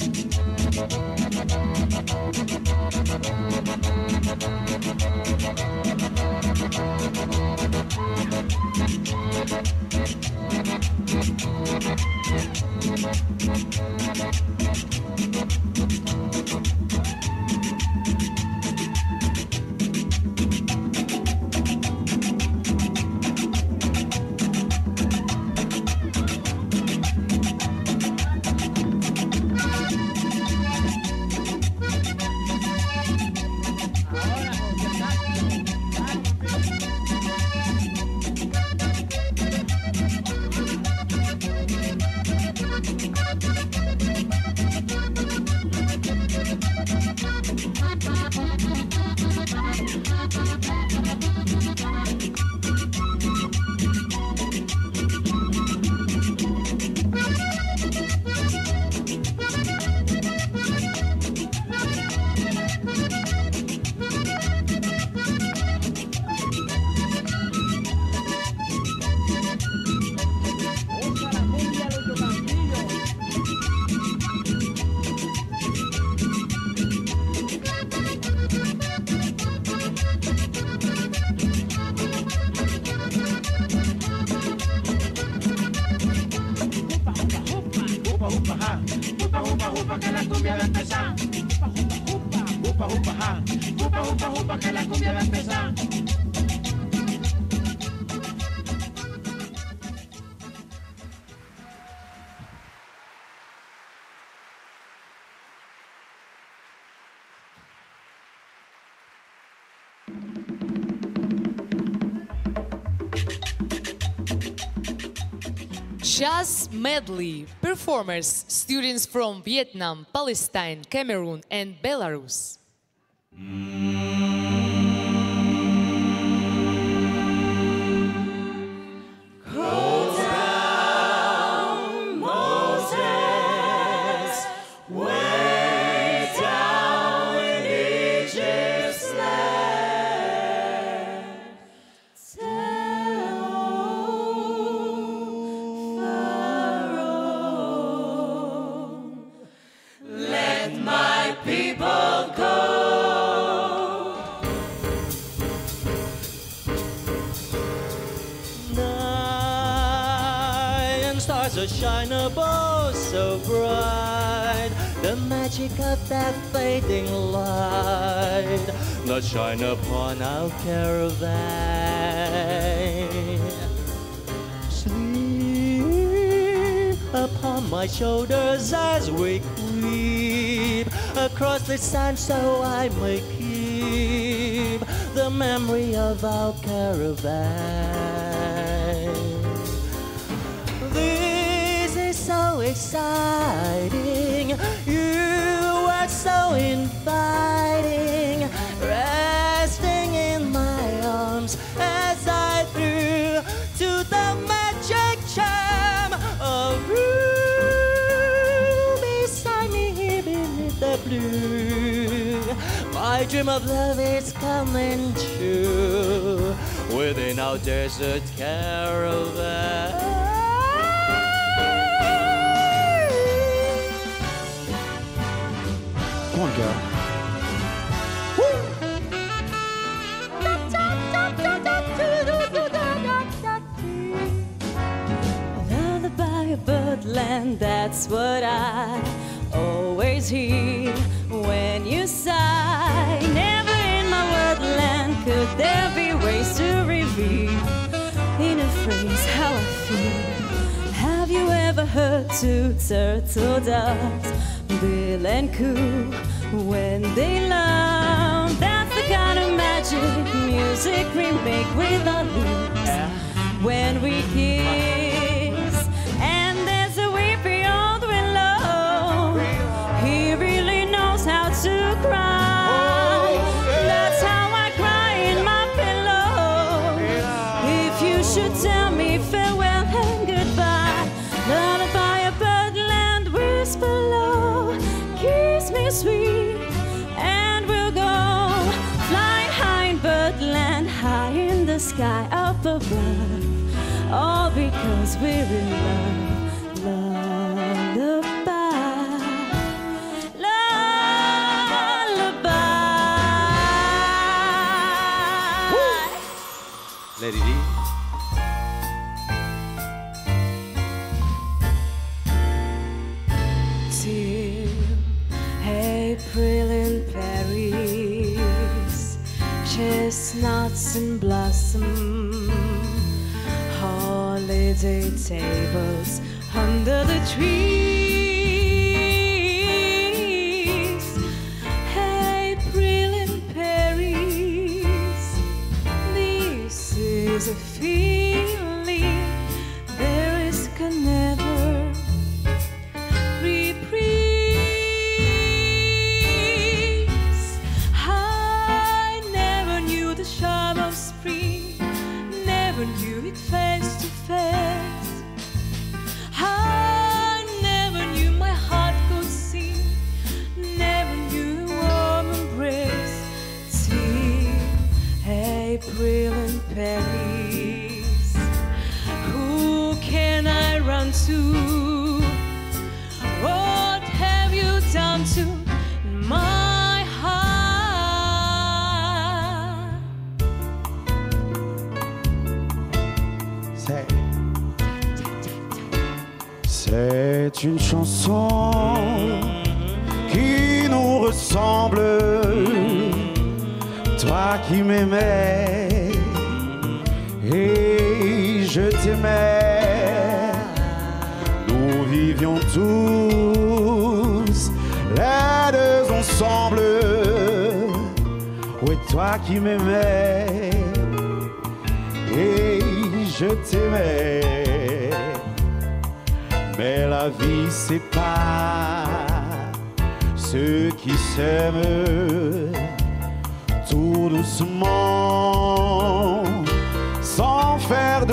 Jazz medley performers, students from Vietnam, Palestine, Cameroon, and Belarus. Go down, Moses, way down in Egypt's land. Tell Pharaoh, let my people go. Nine stars are shine above so bright, the magic of that fading light that shine upon our caravan. Sleep upon my shoulders as we creep across the sand, so I may keep the memory of our caravan. This is so exciting, you are so inviting, resting in my arms as I threw to the magic charm of you beside me here beneath the blue. My dream of love is coming true within our desert caravan. Come on, girl. Loved by a birdland, that's what I always hear when you sigh. Never in my wordland could there be ways to reveal in a phrase how I feel. Have you ever heard two turtle doves, Bill and Coo, when they love? That's the kind of magic music we make with our lips when we kiss. And there's a way beyond willow. He really knows how to cry. That's how I cry in my pillow. If you should tell me farewell and goodbye, loved by a birdland whisper low, kiss me sweet, and we'll go flying high in birdland, high in the sky up above. All because we're in love, lullaby, lullaby. Lady D. Till April in Paris, chestnuts in blossom, holiday tables under the trees. April in Paris, this is a feeling there is can never reprise. I never knew the charm of spring, never knew it face to face. I never knew my heart could sing, never knew a warm embrace. Till April in Paris, who can I run to? What have you done to my heart? C'est C'est une chanson qui nous ressemble. Toi qui m'aimais et je t'aimais, nous vivions tous les deux ensemble. Oui, toi qui m'aimais et je t'aimais, mais la vie sépare ceux qui s'aiment tout doucement, sans faire de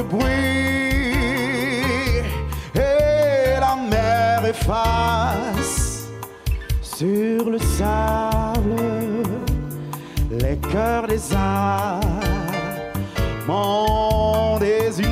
bruit, et la mer efface sur le sable les cœurs des amants désunis.